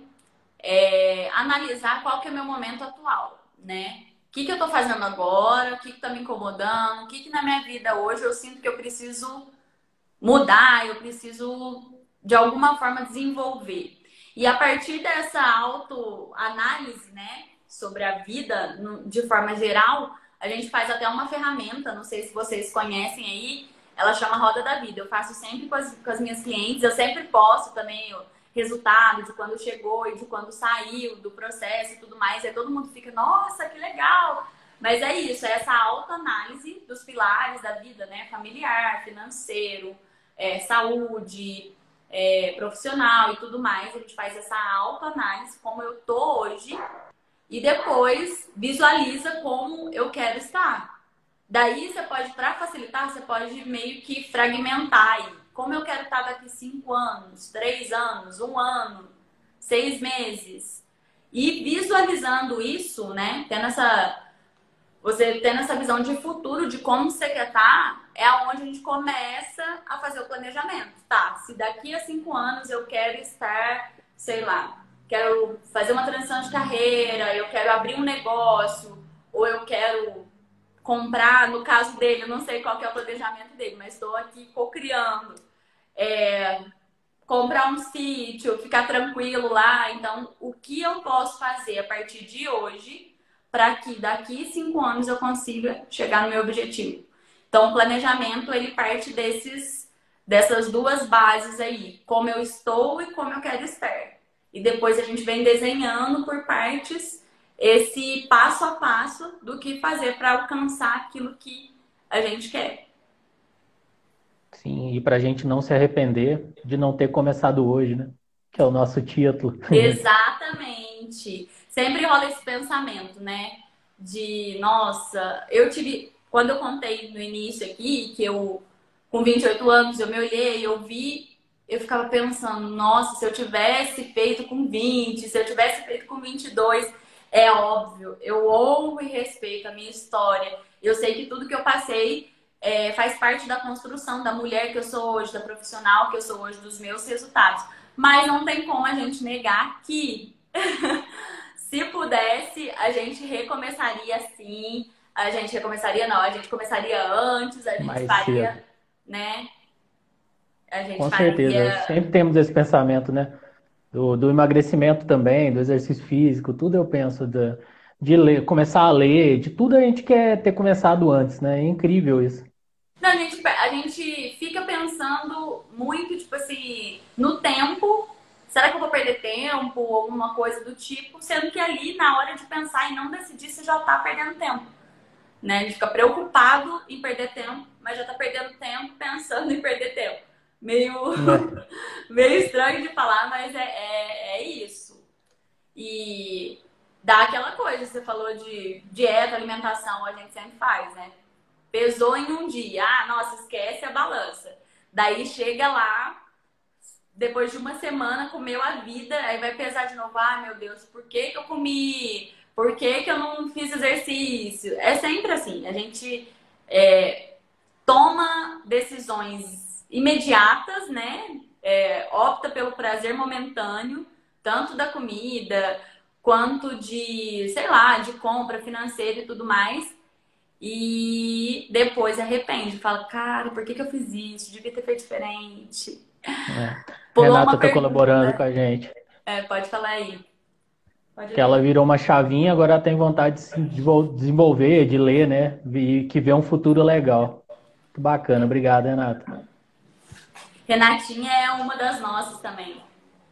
é, analisar qual que é o meu momento atual, né? O que, que eu tô fazendo agora, o que, que tá me incomodando, o que, que na minha vida hoje eu sinto que eu preciso mudar, eu preciso de alguma forma desenvolver. E a partir dessa autoanálise, né, sobre a vida de forma geral, a gente faz até uma ferramenta, não sei se vocês conhecem aí, ela chama Roda da Vida. Eu faço sempre com as, com as minhas clientes, eu sempre posto também o resultado de quando chegou e de quando saiu do processo e tudo mais. Aí todo mundo fica, nossa, que legal! Mas é isso, é essa autoanálise dos pilares da vida, né? Familiar, financeiro, é, saúde, é, profissional e tudo mais. A gente faz essa autoanálise, como eu tô hoje, e depois visualiza como eu quero estar. Daí você pode, para facilitar, você pode meio que fragmentar aí. Como eu quero estar daqui cinco anos, três anos, um ano, seis meses. E visualizando isso, né? Tendo essa, você tendo essa visão de futuro de como você quer estar, é aonde a gente começa a fazer o planejamento. Tá, se daqui a cinco anos eu quero estar, sei lá, quero fazer uma transição de carreira, eu quero abrir um negócio, ou eu quero comprar, no caso dele, eu não sei qual que é o planejamento dele, mas estou aqui co-criando. É, comprar um sítio, ficar tranquilo lá. Então, o que eu posso fazer a partir de hoje para que daqui cinco anos eu consiga chegar no meu objetivo? Então, o planejamento, ele parte desses, dessas duas bases aí. Como eu estou e como eu quero estar. E depois a gente vem desenhando por partes esse passo a passo do que fazer para alcançar aquilo que a gente quer. Sim, e para a gente não se arrepender de não ter começado hoje, né? Que é o nosso título. Exatamente. Sempre rola esse pensamento, né? De, nossa, eu tive. Quando eu contei no início aqui, que eu, com vinte e oito anos, eu me olhei, eu vi, eu ficava pensando, nossa, se eu tivesse feito com vinte, se eu tivesse feito com vinte e dois, é óbvio, eu honro e respeito a minha história. Eu sei que tudo que eu passei é, faz parte da construção da mulher que eu sou hoje, da profissional que eu sou hoje, dos meus resultados. Mas não tem como a gente negar que, se pudesse, a gente recomeçaria sim. A gente recomeçaria, não, a gente começaria antes, a gente Mais cedo. faria, né? A gente Com certeza. faria. Sempre temos esse pensamento, né? Do, do emagrecimento também, do exercício físico, tudo eu penso de, de ler, começar a ler, de tudo a gente quer ter começado antes, né? É incrível isso. Não, a gente, a gente fica pensando muito, tipo assim, no tempo. Será que eu vou perder tempo? Ou alguma coisa do tipo, sendo que ali, na hora de pensar e não decidir, você já tá perdendo tempo. Né? A gente fica preocupado em perder tempo, mas já tá perdendo tempo pensando em perder tempo. Meio, É. meio estranho de falar, mas é, é, é isso. E dá aquela coisa, você falou de dieta, alimentação, a gente sempre faz, né? Pesou em um dia, ah, nossa, esquece a balança. Daí chega lá, depois de uma semana, comeu a vida, aí vai pesar de novo, ah, meu Deus, por que que eu comi? Por que que eu não fiz exercício? É sempre assim, a gente é, toma decisões imediatas, né? É, opta pelo prazer momentâneo, tanto da comida, quanto de, sei lá, de compra financeira e tudo mais. E depois arrepende, fala, cara, por que que eu fiz isso? Devia ter feito diferente. É. Pulou Renata uma está colaborando com pergunta. a gente. É, pode falar aí. Pode Que ela ler. virou uma chavinha, agora ela tem vontade de se devol- desenvolver, de ler, né? E que vê um futuro legal. Muito bacana, obrigado, Renata. Renatinha é uma das nossas também.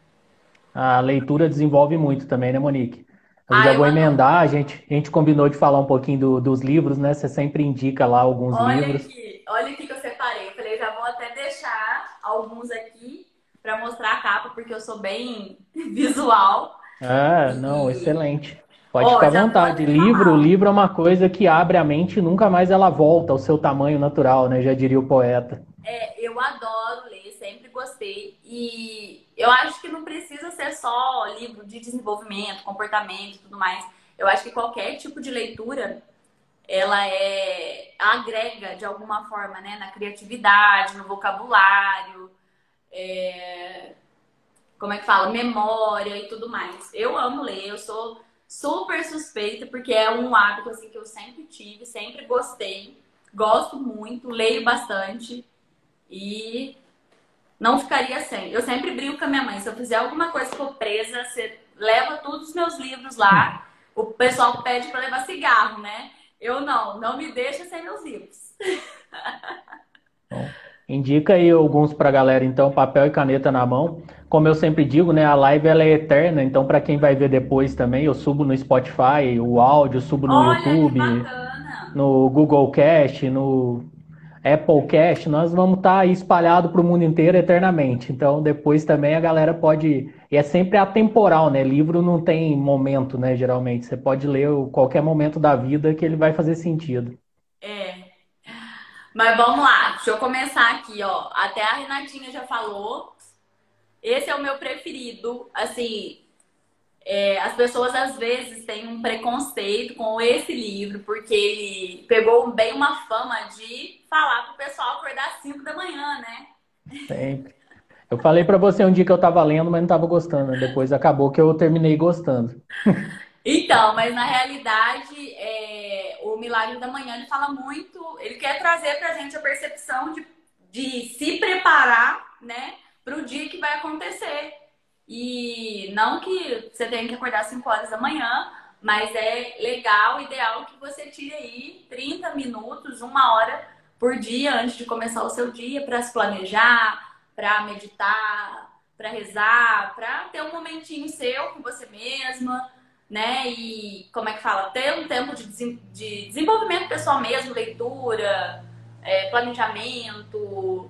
A leitura desenvolve muito também, né, Monique? Eu Ah, já eu vou adoro. emendar, a gente, a gente combinou de falar um pouquinho do- dos livros, né? Você sempre indica lá alguns Olha livros. aqui, olha aqui que eu separei. Eu falei, já vou até deixar alguns aqui para mostrar a capa, porque eu sou bem visual. Ah, não, E, excelente. Pode ó, ficar à já vou vontade. até Livro, falar. livro é uma coisa que abre a mente e nunca mais ela volta ao seu tamanho natural, né? Já diria o poeta. É, eu adoro ler, sempre gostei. E eu acho que não precisa ser só livro de desenvolvimento, comportamento e tudo mais. Eu acho que qualquer tipo de leitura, ela é agrega de alguma forma, né, na criatividade, no vocabulário, é, como é que fala, memória e tudo mais. Eu amo ler, eu sou super suspeita porque é um hábito assim que eu sempre tive, sempre gostei, gosto muito, leio bastante e não ficaria sem. Eu sempre brinco com a minha mãe, se eu fizer alguma coisa for presa, você leva todos os meus livros lá. O pessoal pede para levar cigarro, né? Eu não, não me deixa sem meus livros. Bom, indica aí alguns para a galera, então, papel e caneta na mão. Como eu sempre digo, né, a live ela é eterna, então para quem vai ver depois também, eu subo no Spotify, o áudio, eu subo no Olha que YouTube, bacana! no Google Cast, no Apple Cast, nós vamos estar aí espalhado para o mundo inteiro eternamente. Então depois também a galera pode, e é sempre atemporal, né? Livro não tem momento, né, geralmente. Você pode ler qualquer momento da vida que ele vai fazer sentido. É, mas vamos lá, deixa eu começar aqui, ó. Até a Renatinha já falou. Esse é o meu preferido. Assim, é, as pessoas às vezes têm um preconceito com esse livro, porque ele pegou bem uma fama de falar pro pessoal acordar às cinco da manhã, né? Sempre. Eu falei para você um dia que eu estava lendo, mas não estava gostando, né? Depois acabou que eu terminei gostando. Então, mas na realidade, é, o Milagre da Manhã, ele fala muito, ele quer trazer pra gente a percepção de, de se preparar, né, pro dia que vai acontecer. E não que você tenha que acordar às cinco horas da manhã, mas é legal, ideal que você tire aí trinta minutos, uma hora por dia antes de começar o seu dia para se planejar, para meditar, para rezar, para ter um momentinho seu com você mesma, né? E como é que fala? Ter um tempo de, de desenvolvimento pessoal mesmo, leitura, é, planejamento,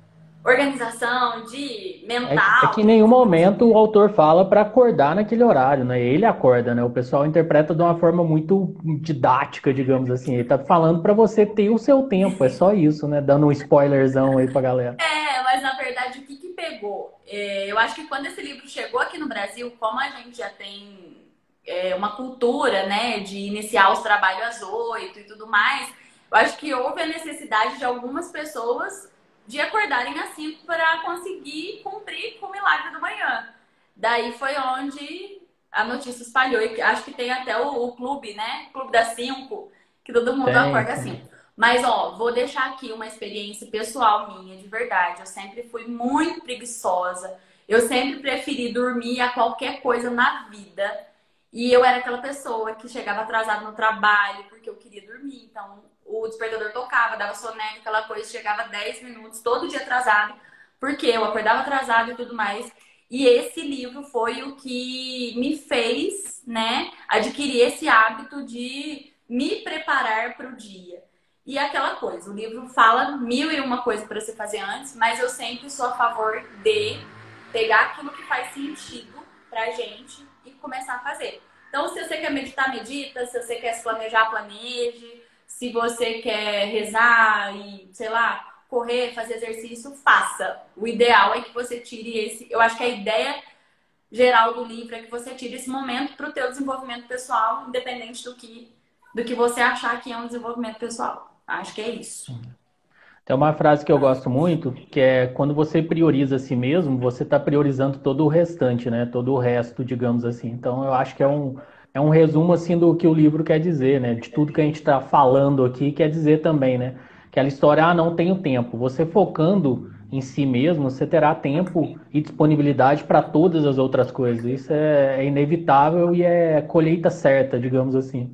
organização de É, é mental, que em de nenhum tudo. momento o autor fala para acordar naquele horário, né? Ele acorda, né? O pessoal interpreta de uma forma muito didática, digamos assim. Ele tá falando para você ter o seu tempo, é só isso, né? Dando um spoilerzão aí pra galera. É, mas na verdade o que que pegou? É, eu acho que quando esse livro chegou aqui no Brasil, como a gente já tem é, uma cultura, né, de iniciar os trabalhos às oito e tudo mais, eu acho que houve a necessidade de algumas pessoas de acordarem às cinco para conseguir cumprir com o milagre do manhã. Daí foi onde a notícia espalhou e acho que tem até o, o clube, né, Clube das Cinco, que todo mundo Tem, acorda tem. assim. Mas, ó, vou deixar aqui uma experiência pessoal minha, de verdade. Eu sempre fui muito preguiçosa. Eu sempre preferi dormir a qualquer coisa na vida. E eu era aquela pessoa que chegava atrasada no trabalho porque eu queria dormir. Então, o despertador tocava, dava soneca, aquela coisa, chegava dez minutos, todo dia atrasado, porque eu acordava atrasado e tudo mais. E esse livro foi o que me fez, né, adquirir esse hábito de me preparar para o dia. E aquela coisa, o livro fala mil e uma coisas para você fazer antes, mas eu sempre sou a favor de pegar aquilo que faz sentido pra gente e começar a fazer. Então, se você quer meditar, medita. Se você quer se planejar, planeje. Se você quer rezar e, sei lá, correr, fazer exercício, faça. O ideal é que você tire esse... Eu acho que a ideia geral do livro é que você tire esse momento para o teu desenvolvimento pessoal, independente do que, do que você achar que é um desenvolvimento pessoal. Acho que é isso. Tem uma frase que eu gosto muito, que é quando você prioriza a si mesmo, você está priorizando todo o restante, né? Todo o resto, digamos assim. Então eu acho que é um, é um resumo assim do que o livro quer dizer, né? De tudo que a gente está falando aqui, quer dizer também, né? Aquela história, ah, não tenho tempo. Você focando em si mesmo, você terá tempo e disponibilidade para todas as outras coisas. Isso é, é inevitável e é colheita certa, digamos assim.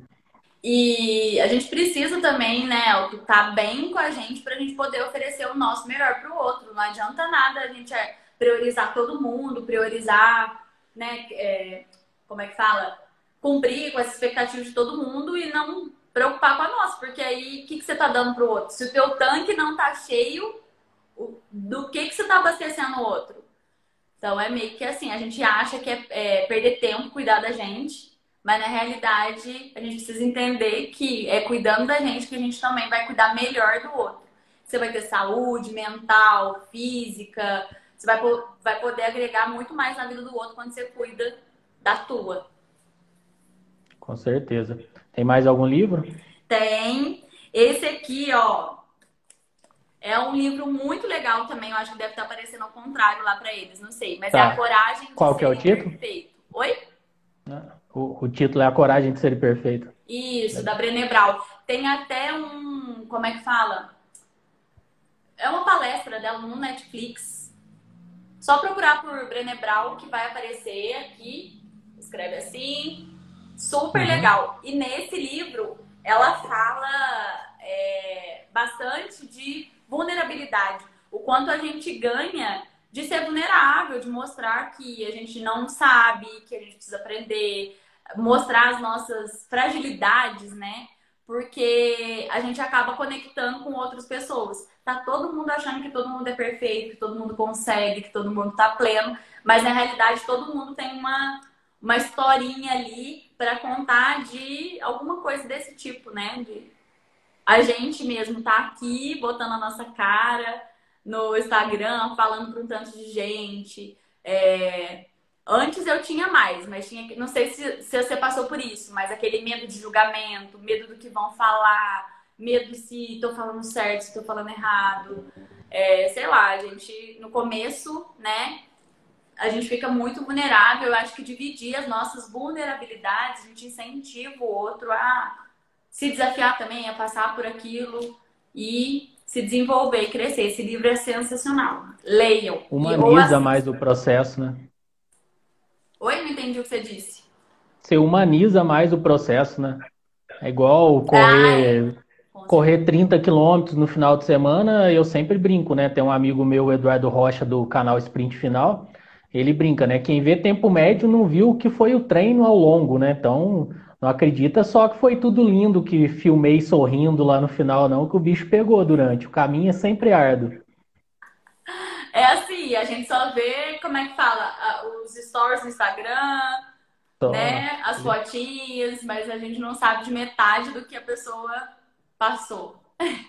E a gente precisa também, né, Elton, tá bem com a gente para a gente poder oferecer o nosso melhor para o outro. Não adianta nada a gente é, priorizar todo mundo, priorizar, né, é, como é que fala? Cumprir com as expectativas de todo mundo e não preocupar com a nossa, porque aí o que, que você tá dando pro outro? Se o teu tanque não tá cheio, do que, que você tá abastecendo o outro? Então é meio que assim, a gente acha que é, é perder tempo cuidar da gente, mas na realidade a gente precisa entender que é cuidando da gente que a gente também vai cuidar melhor do outro. Você vai ter saúde mental, física, você vai, vai poder agregar muito mais na vida do outro quando você cuida da tua. Com certeza. Tem mais algum livro? Tem esse aqui, ó. É um livro muito legal também. Eu acho que deve estar aparecendo ao contrário lá pra eles, não sei. Mas é A Tá. Coragem de Qual que é Ser o título? Imperfeito. Oi? O, o título é A Coragem de Ser Perfeito. Isso, da Brené Brown. Tem até um, como é que fala? É uma palestra dela no Netflix. Só procurar por Brené Brown que vai aparecer aqui. Escreve assim. Super Uhum. legal. E nesse livro, ela fala é, bastante de vulnerabilidade. O quanto a gente ganha de ser vulnerável, de mostrar que a gente não sabe, que a gente precisa aprender, mostrar as nossas fragilidades, né? Porque a gente acaba conectando com outras pessoas. Tá todo mundo achando que todo mundo é perfeito, que todo mundo consegue, que todo mundo tá pleno, mas na realidade todo mundo tem uma, uma historinha ali para contar de alguma coisa desse tipo, né? De a gente mesmo tá aqui botando a nossa cara no Instagram, falando para um tanto de gente. É, antes eu tinha mais, mas tinha, não sei se, se você passou por isso, mas aquele medo de julgamento, medo do que vão falar, medo se estou falando certo, se estou falando errado. É, sei lá, a gente no começo, né? a gente fica muito vulnerável. Eu acho que dividir as nossas vulnerabilidades, a gente incentiva o outro a se desafiar também, a passar por aquilo e se desenvolver e crescer. Esse livro é sensacional. Leiam. E, ou Humaniza mais o assistam. processo, né? Oi, não entendi o que você disse. Você humaniza mais o processo, né? É igual Ah, é. correr, Com correr certeza. trinta quilômetros no final de semana, eu sempre brinco, né? Tem um amigo meu, o Eduardo Rocha, do canal Sprint Final, ele brinca, né? Quem vê tempo médio não viu o que foi o treino ao longo, né? Então, não acredita só que foi tudo lindo, que filmei sorrindo lá no final, não, que o bicho pegou durante. O caminho é sempre árduo. É assim, a gente só vê, como é que fala, a- os stories no Instagram, Só. né? As fotinhas, mas a gente não sabe de metade do que a pessoa passou.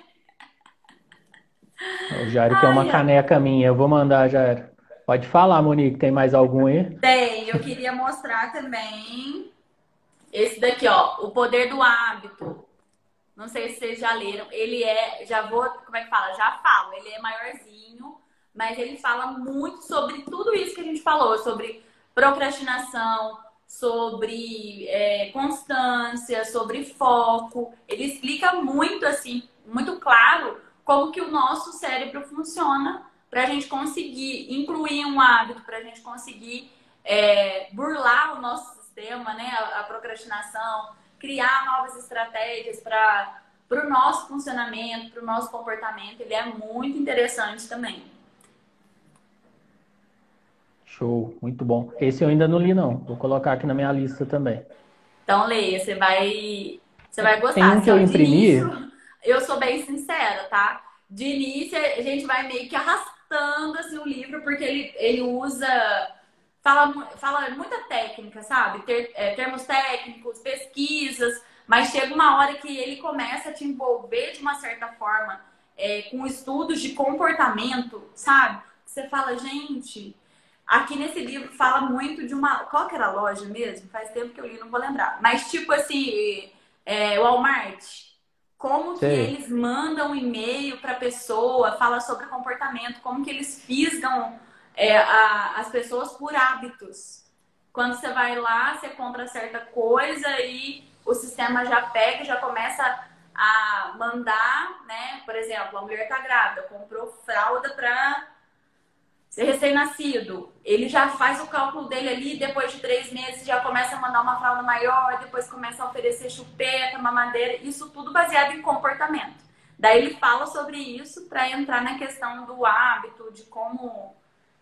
O Jairo quer uma Ai, ai. caneca minha, eu vou mandar, Jairo. Pode falar, Monique, tem mais algum aí? Tem, eu queria mostrar também esse daqui, ó, O Poder do Hábito. Não sei se vocês já leram. Ele é, já vou, como é que fala? Já falo. Ele é maiorzinho, mas ele fala muito sobre tudo isso que a gente falou, sobre procrastinação, sobre é, constância, sobre foco. Ele explica muito assim, muito claro, como que o nosso cérebro funciona para a gente conseguir incluir um hábito, para a gente conseguir é, burlar o nosso sistema, né? A, a procrastinação, criar novas estratégias para para o nosso funcionamento, para o nosso comportamento. Ele é muito interessante também. Show, muito bom. Esse eu ainda não li, não. Vou colocar aqui na minha lista também. Então, leia, você vai, você vai Tem, tem gostar. um Assim, que eu ó, de início, imprimi. eu sou bem sincera, tá? De início, a gente vai meio que arrastando assim, o livro, porque ele, ele usa. Fala, mu- fala muita técnica, sabe? Ter, é, termos técnicos, pesquisas, mas chega uma hora que ele começa a te envolver de uma certa forma é, com estudos de comportamento, sabe? Você fala, gente. Aqui nesse livro fala muito de uma. Qual que era a loja mesmo? Faz tempo que eu li, não vou lembrar. Mas tipo assim, é, Walmart. Como que Sei. eles mandam um e-mail para a pessoa, fala sobre comportamento, como que eles fisgam é, a- as pessoas por hábitos. Quando você vai lá, você compra certa coisa e o sistema já pega, e já começa a mandar, né? Por exemplo, a mulher tá grávida, comprou fralda para ser recém-nascido, ele já faz o cálculo dele ali, depois de três meses já começa a mandar uma fralda maior, depois começa a oferecer chupeta, mamadeira, isso tudo baseado em comportamento. Daí ele fala sobre isso para entrar na questão do hábito, de como,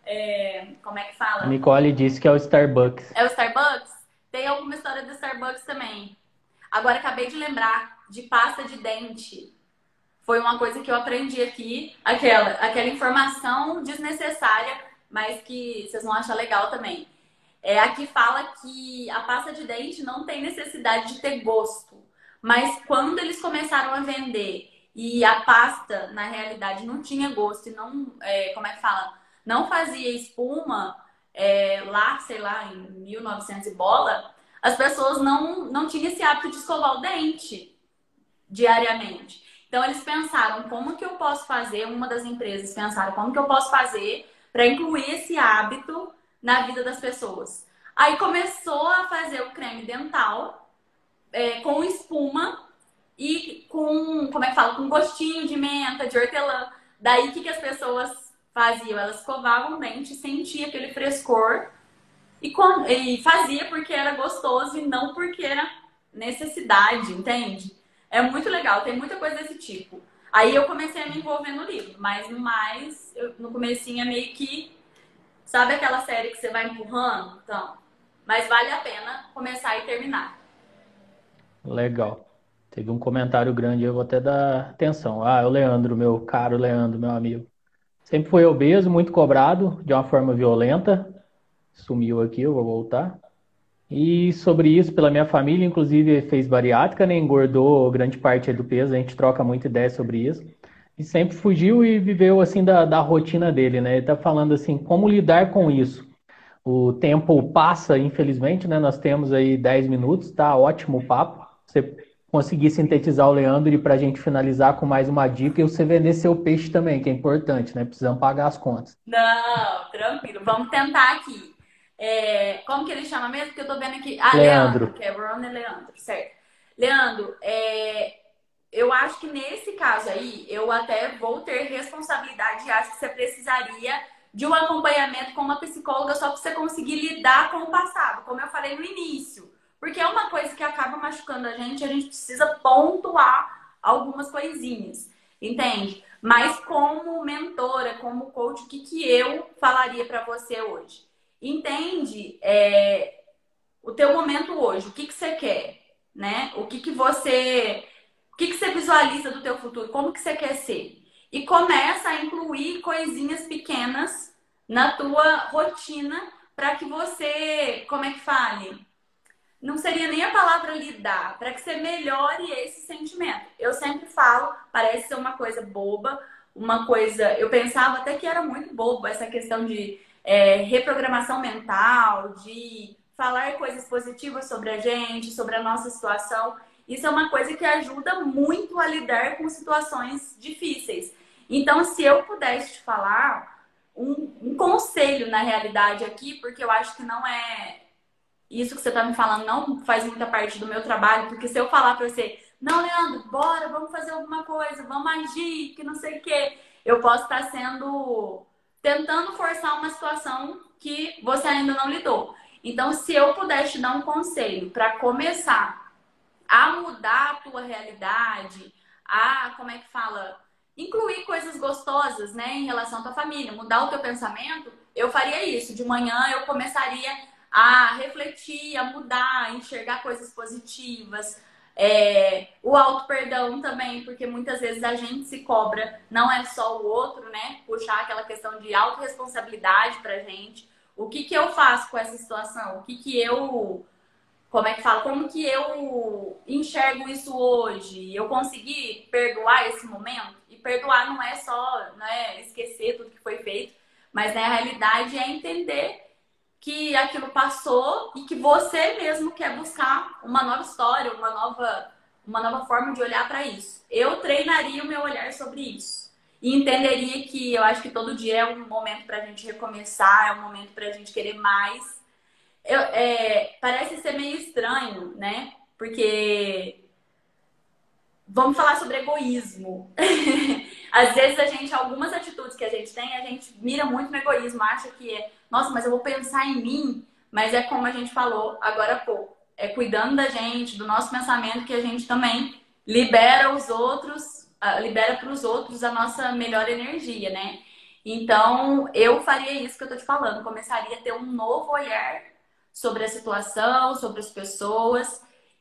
é, como é que A fala? Nicole disse que é o Starbucks. É o Starbucks? Tem alguma história do Starbucks também. Agora acabei de lembrar de pasta de dente. Foi uma coisa que eu aprendi aqui, aquela, aquela informação desnecessária, mas que vocês vão achar legal também. É, aqui fala que a pasta de dente não tem necessidade de ter gosto, mas quando eles começaram a vender e a pasta, na realidade, não tinha gosto e não, é, como é que fala? Não fazia espuma, é, lá, sei lá, em mil e novecentos e bola, as pessoas não, não tinham esse hábito de escovar o dente diariamente. Então eles pensaram como que eu posso fazer, uma das empresas pensaram como que eu posso fazer para incluir esse hábito na vida das pessoas. Aí começou a fazer o creme dental é, com espuma e com, como é que fala, com gostinho de menta, de hortelã. Daí o que, que as pessoas faziam? Elas escovavam o dente, sentiam aquele frescor e, com, e fazia porque era gostoso e não porque era necessidade, entende? É muito legal, tem muita coisa desse tipo. Aí eu comecei a me envolver no livro, mas no mais, eu, no comecinho é meio que, sabe aquela série que você vai empurrando? Então, mas vale a pena começar e terminar. Legal. Teve um comentário grande, eu vou até dar atenção. Ah, é o Leandro, meu caro Leandro, meu amigo. Sempre foi obeso, muito cobrado, de uma forma violenta. Sumiu aqui, eu vou voltar. E sobre isso, pela minha família, inclusive fez bariátrica, né? Engordou grande parte do peso, a gente troca muita ideia sobre isso. E sempre fugiu e viveu assim da, da rotina dele, né? Ele tá falando assim, como lidar com isso. O tempo passa, infelizmente, né? Nós temos aí dez minutos, tá ótimo o papo. Você conseguir sintetizar o Leandro e para a gente finalizar com mais uma dica e você vender seu peixe também, que é importante, né? Precisamos pagar as contas. Não, tranquilo. Vamos tentar aqui. É, como que ele chama mesmo? Porque eu tô vendo aqui. Ah, Leandro, Leandro, que é Ronnie Leandro, certo. Leandro, é, eu acho que nesse caso aí, eu até vou ter responsabilidade e acho que você precisaria de um acompanhamento com uma psicóloga só para você conseguir lidar com o passado, como eu falei no início. Porque é uma coisa que acaba machucando a gente, a gente precisa pontuar algumas coisinhas, entende? Mas como mentora, como coach, o que, que eu falaria para você hoje? Entende é, o teu momento hoje, o que, que você quer, né? O que, que você... O que, que você visualiza do teu futuro? Como que você quer ser? E começa a incluir coisinhas pequenas na tua rotina para que você, como é que fale? Não seria nem a palavra lidar, para que você melhore esse sentimento. Eu sempre falo, parece ser uma coisa boba, uma coisa. Eu pensava até que era muito bobo essa questão de é, reprogramação mental, de falar coisas positivas sobre a gente, sobre a nossa situação. Isso é uma coisa que ajuda muito a lidar com situações difíceis. Então, se eu pudesse te falar um, um conselho na realidade aqui, porque eu acho que não é isso que você tá me falando não faz muita parte do meu trabalho, porque se eu falar pra você, não, Leandro, bora, vamos fazer alguma coisa, vamos agir, que não sei o quê, eu posso estar sendo, tentando forçar uma situação que você ainda não lidou. Então, se eu pudesse te dar um conselho para começar a mudar a tua realidade, a, como é que fala, incluir coisas gostosas, né, em relação à tua família, mudar o teu pensamento, eu faria isso. De manhã eu começaria a refletir, a mudar, a enxergar coisas positivas. É, o auto-perdão também, porque muitas vezes a gente se cobra, não é só o outro, né? Puxar aquela questão de autorresponsabilidade pra gente. O que que eu faço com essa situação? O que que eu... Como é que fala? Como que eu enxergo isso hoje? Eu consegui perdoar esse momento? E perdoar não é só, né, esquecer tudo que foi feito, mas na realidade é entender que aquilo passou e que você mesmo quer buscar uma nova história, uma nova, uma nova forma de olhar para isso. Eu treinaria o meu olhar sobre isso. E entenderia que eu acho que todo dia é um momento para a gente recomeçar, é um momento para a gente querer mais. Eu, é, parece ser meio estranho, né? Porque vamos falar sobre egoísmo. Às vezes a gente, algumas atitudes que a gente tem, a gente mira muito no egoísmo, acha que é, nossa, mas eu vou pensar em mim, mas é como a gente falou agora há pouco, é cuidando da gente, do nosso pensamento, que a gente também libera os outros, libera para os outros a nossa melhor energia, né? Então, eu faria isso que eu tô te falando, começaria a ter um novo olhar sobre a situação, sobre as pessoas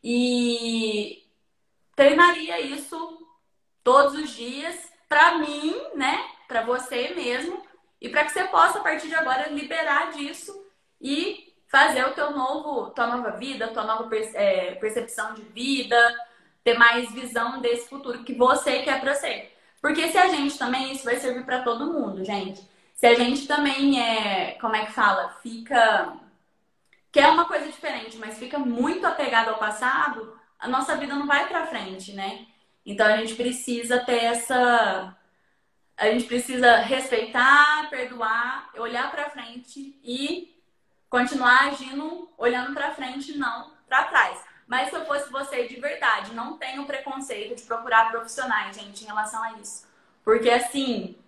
e treinaria isso todos os dias para mim, né? Para você mesmo e para que você possa a partir de agora liberar disso e fazer o teu novo, tua nova vida, tua nova é, percepção de vida, ter mais visão desse futuro que você quer para ser. Porque se a gente também, isso vai servir para todo mundo, gente. Se a gente também é, como é que fala, fica quer uma coisa diferente, mas fica muito apegado ao passado, a nossa vida não vai para frente, né? Então a gente precisa ter essa, a gente precisa respeitar, perdoar, olhar para frente e continuar agindo olhando para frente, não para trás. Mas se eu fosse você de verdade, não tenho preconceito de procurar profissionais, gente, em relação a isso. Porque assim,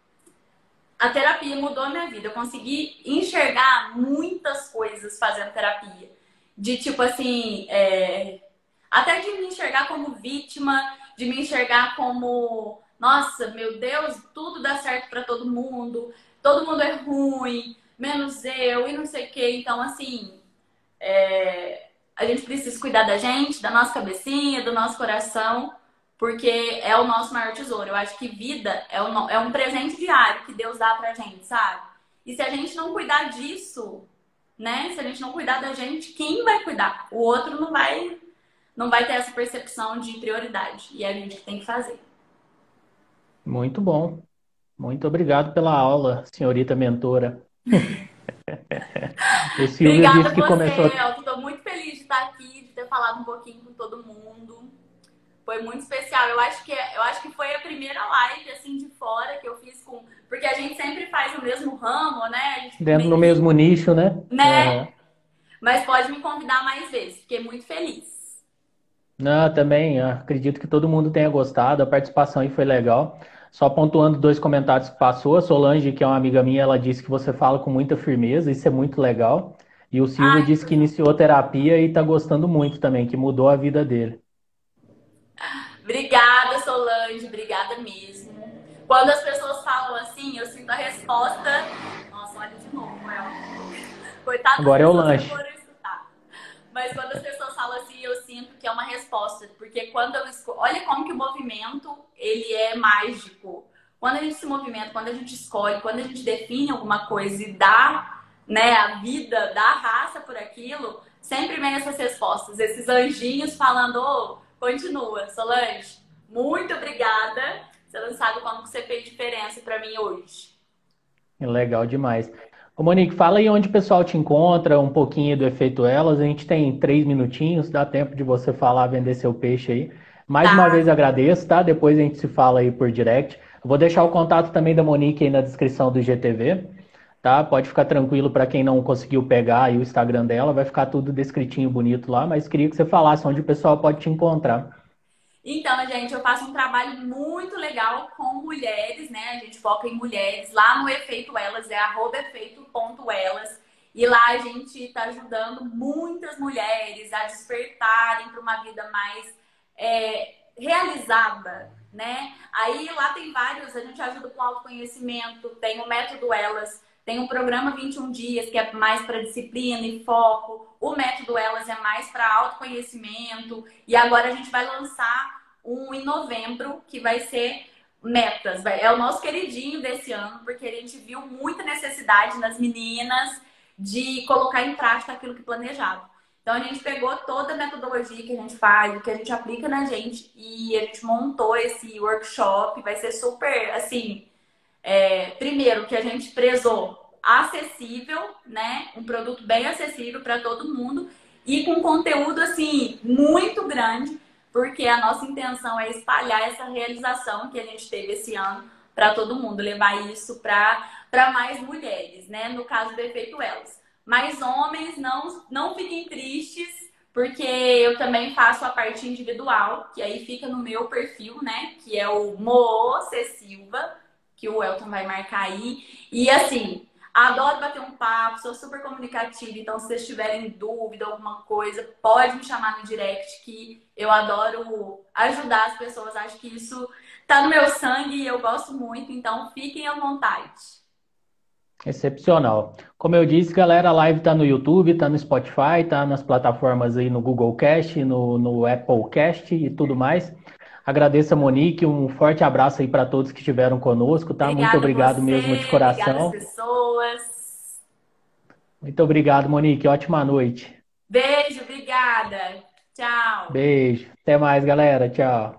a terapia mudou a minha vida. Eu consegui enxergar muitas coisas fazendo terapia. De tipo assim, é... até de me enxergar como vítima, de me enxergar como, nossa, meu Deus, tudo dá certo pra todo mundo, todo mundo é ruim, menos eu e não sei o quê. Então, assim, é... a gente precisa cuidar da gente, da nossa cabecinha, do nosso coração, porque é o nosso maior tesouro. Eu acho que vida é, o, é um presente diário que Deus dá pra gente, sabe? E se a gente não cuidar disso, né? Se a gente não cuidar da gente, quem vai cuidar? O outro não vai, não vai ter essa percepção de prioridade. E é a gente que tem que fazer. muito bom. Muito obrigado pela aula, senhorita mentora. O Silvio Obrigada disse a que você, começou. Elton. Estou muito feliz de estar aqui, de ter falado um pouquinho com todo mundo. Foi muito especial. Eu acho que, eu acho que foi a primeira live, assim, de fora que eu fiz com... Porque a gente sempre faz o mesmo ramo, né? A gente fica Dentro no meio que... mesmo nicho, né? Né? Aham. Mas pode me convidar mais vezes. Fiquei muito feliz. Não, também ah, acredito que todo mundo tenha gostado, a participação aí foi legal. Só pontuando dois comentários que passou, a Solange, que é uma amiga minha, ela disse que você fala com muita firmeza, isso é muito legal. E o Silvio Ai, que disse que legal. iniciou terapia e está gostando muito também, que mudou a vida dele. Obrigada, Solange. Obrigada mesmo. Quando as pessoas falam assim, eu sinto a resposta. Nossa, olha de novo, ela. Coitado das Agora é o pessoas que lanche. foram escutar. Mas quando as pessoas falam assim, eu sinto que é uma resposta. Porque quando eu escolho... Olha como que o movimento, ele é mágico. Quando a gente se movimenta, quando a gente escolhe, quando a gente define alguma coisa e dá, né, a vida, dá a raça por aquilo, sempre vem essas respostas. Esses anjinhos falando, ô, continua, Solange, muito obrigada. Você não sabe como que você fez diferença para mim hoje. Legal demais. Ô Monique, fala aí onde o pessoal te encontra, um pouquinho do Efeito Elas. A gente tem três minutinhos, dá tempo de você falar, vender seu peixe aí. Mais uma vez Tá? agradeço, tá? Depois a gente se fala aí por direct. Eu vou deixar o contato também da Monique aí na descrição do I G T V, tá? Pode ficar tranquilo para quem não conseguiu pegar aí o Instagram dela, vai ficar tudo descritinho, bonito lá, mas queria que você falasse onde o pessoal pode te encontrar. Então, gente, eu faço um trabalho muito legal com mulheres, né? A gente foca em mulheres. Lá no Efeito Elas, é arroba efeito ponto elas. E lá a gente está ajudando muitas mulheres a despertarem para uma vida mais é, realizada, né? Aí lá tem vários, a gente ajuda com autoconhecimento, tem o método Elas, tem o programa vinte e um dias, que é mais para disciplina e foco. O método Elas é mais para autoconhecimento. E agora a gente vai lançar um em novembro, que vai ser metas. É o nosso queridinho desse ano, porque a gente viu muita necessidade nas meninas de colocar em prática aquilo que planejava. Então a gente pegou toda a metodologia que a gente faz, que a gente aplica na gente, e a gente montou esse workshop. Vai ser super, assim, é, primeiro que a gente prezou acessível, né? Um produto bem acessível para todo mundo e com conteúdo assim muito grande, porque a nossa intenção é espalhar essa realização que a gente teve esse ano para todo mundo, levar isso para para mais mulheres, né? No caso do Efeito Elas. Mas homens, não não fiquem tristes, porque eu também faço a parte individual, que aí fica no meu perfil, né? Que é o Moce Silva, que o Elton vai marcar aí. E assim, adoro bater um papo, sou super comunicativa, então se vocês tiverem dúvida, alguma coisa, pode me chamar no direct, que eu adoro ajudar as pessoas. Acho que isso tá no meu sangue e eu gosto muito, então fiquem à vontade. Excepcional. Como eu disse, galera, a live tá no YouTube, tá no Spotify, tá nas plataformas aí no Google Cast, no, no Apple Cast e tudo mais. Agradeço a Monique, um forte abraço aí para todos que estiveram conosco, tá? Muito Obrigada a obrigado mesmo de você, obrigada às coração. pessoas. Muito obrigado, Monique. Ótima noite. Beijo, obrigada. Tchau. Beijo. Até mais, galera. Tchau.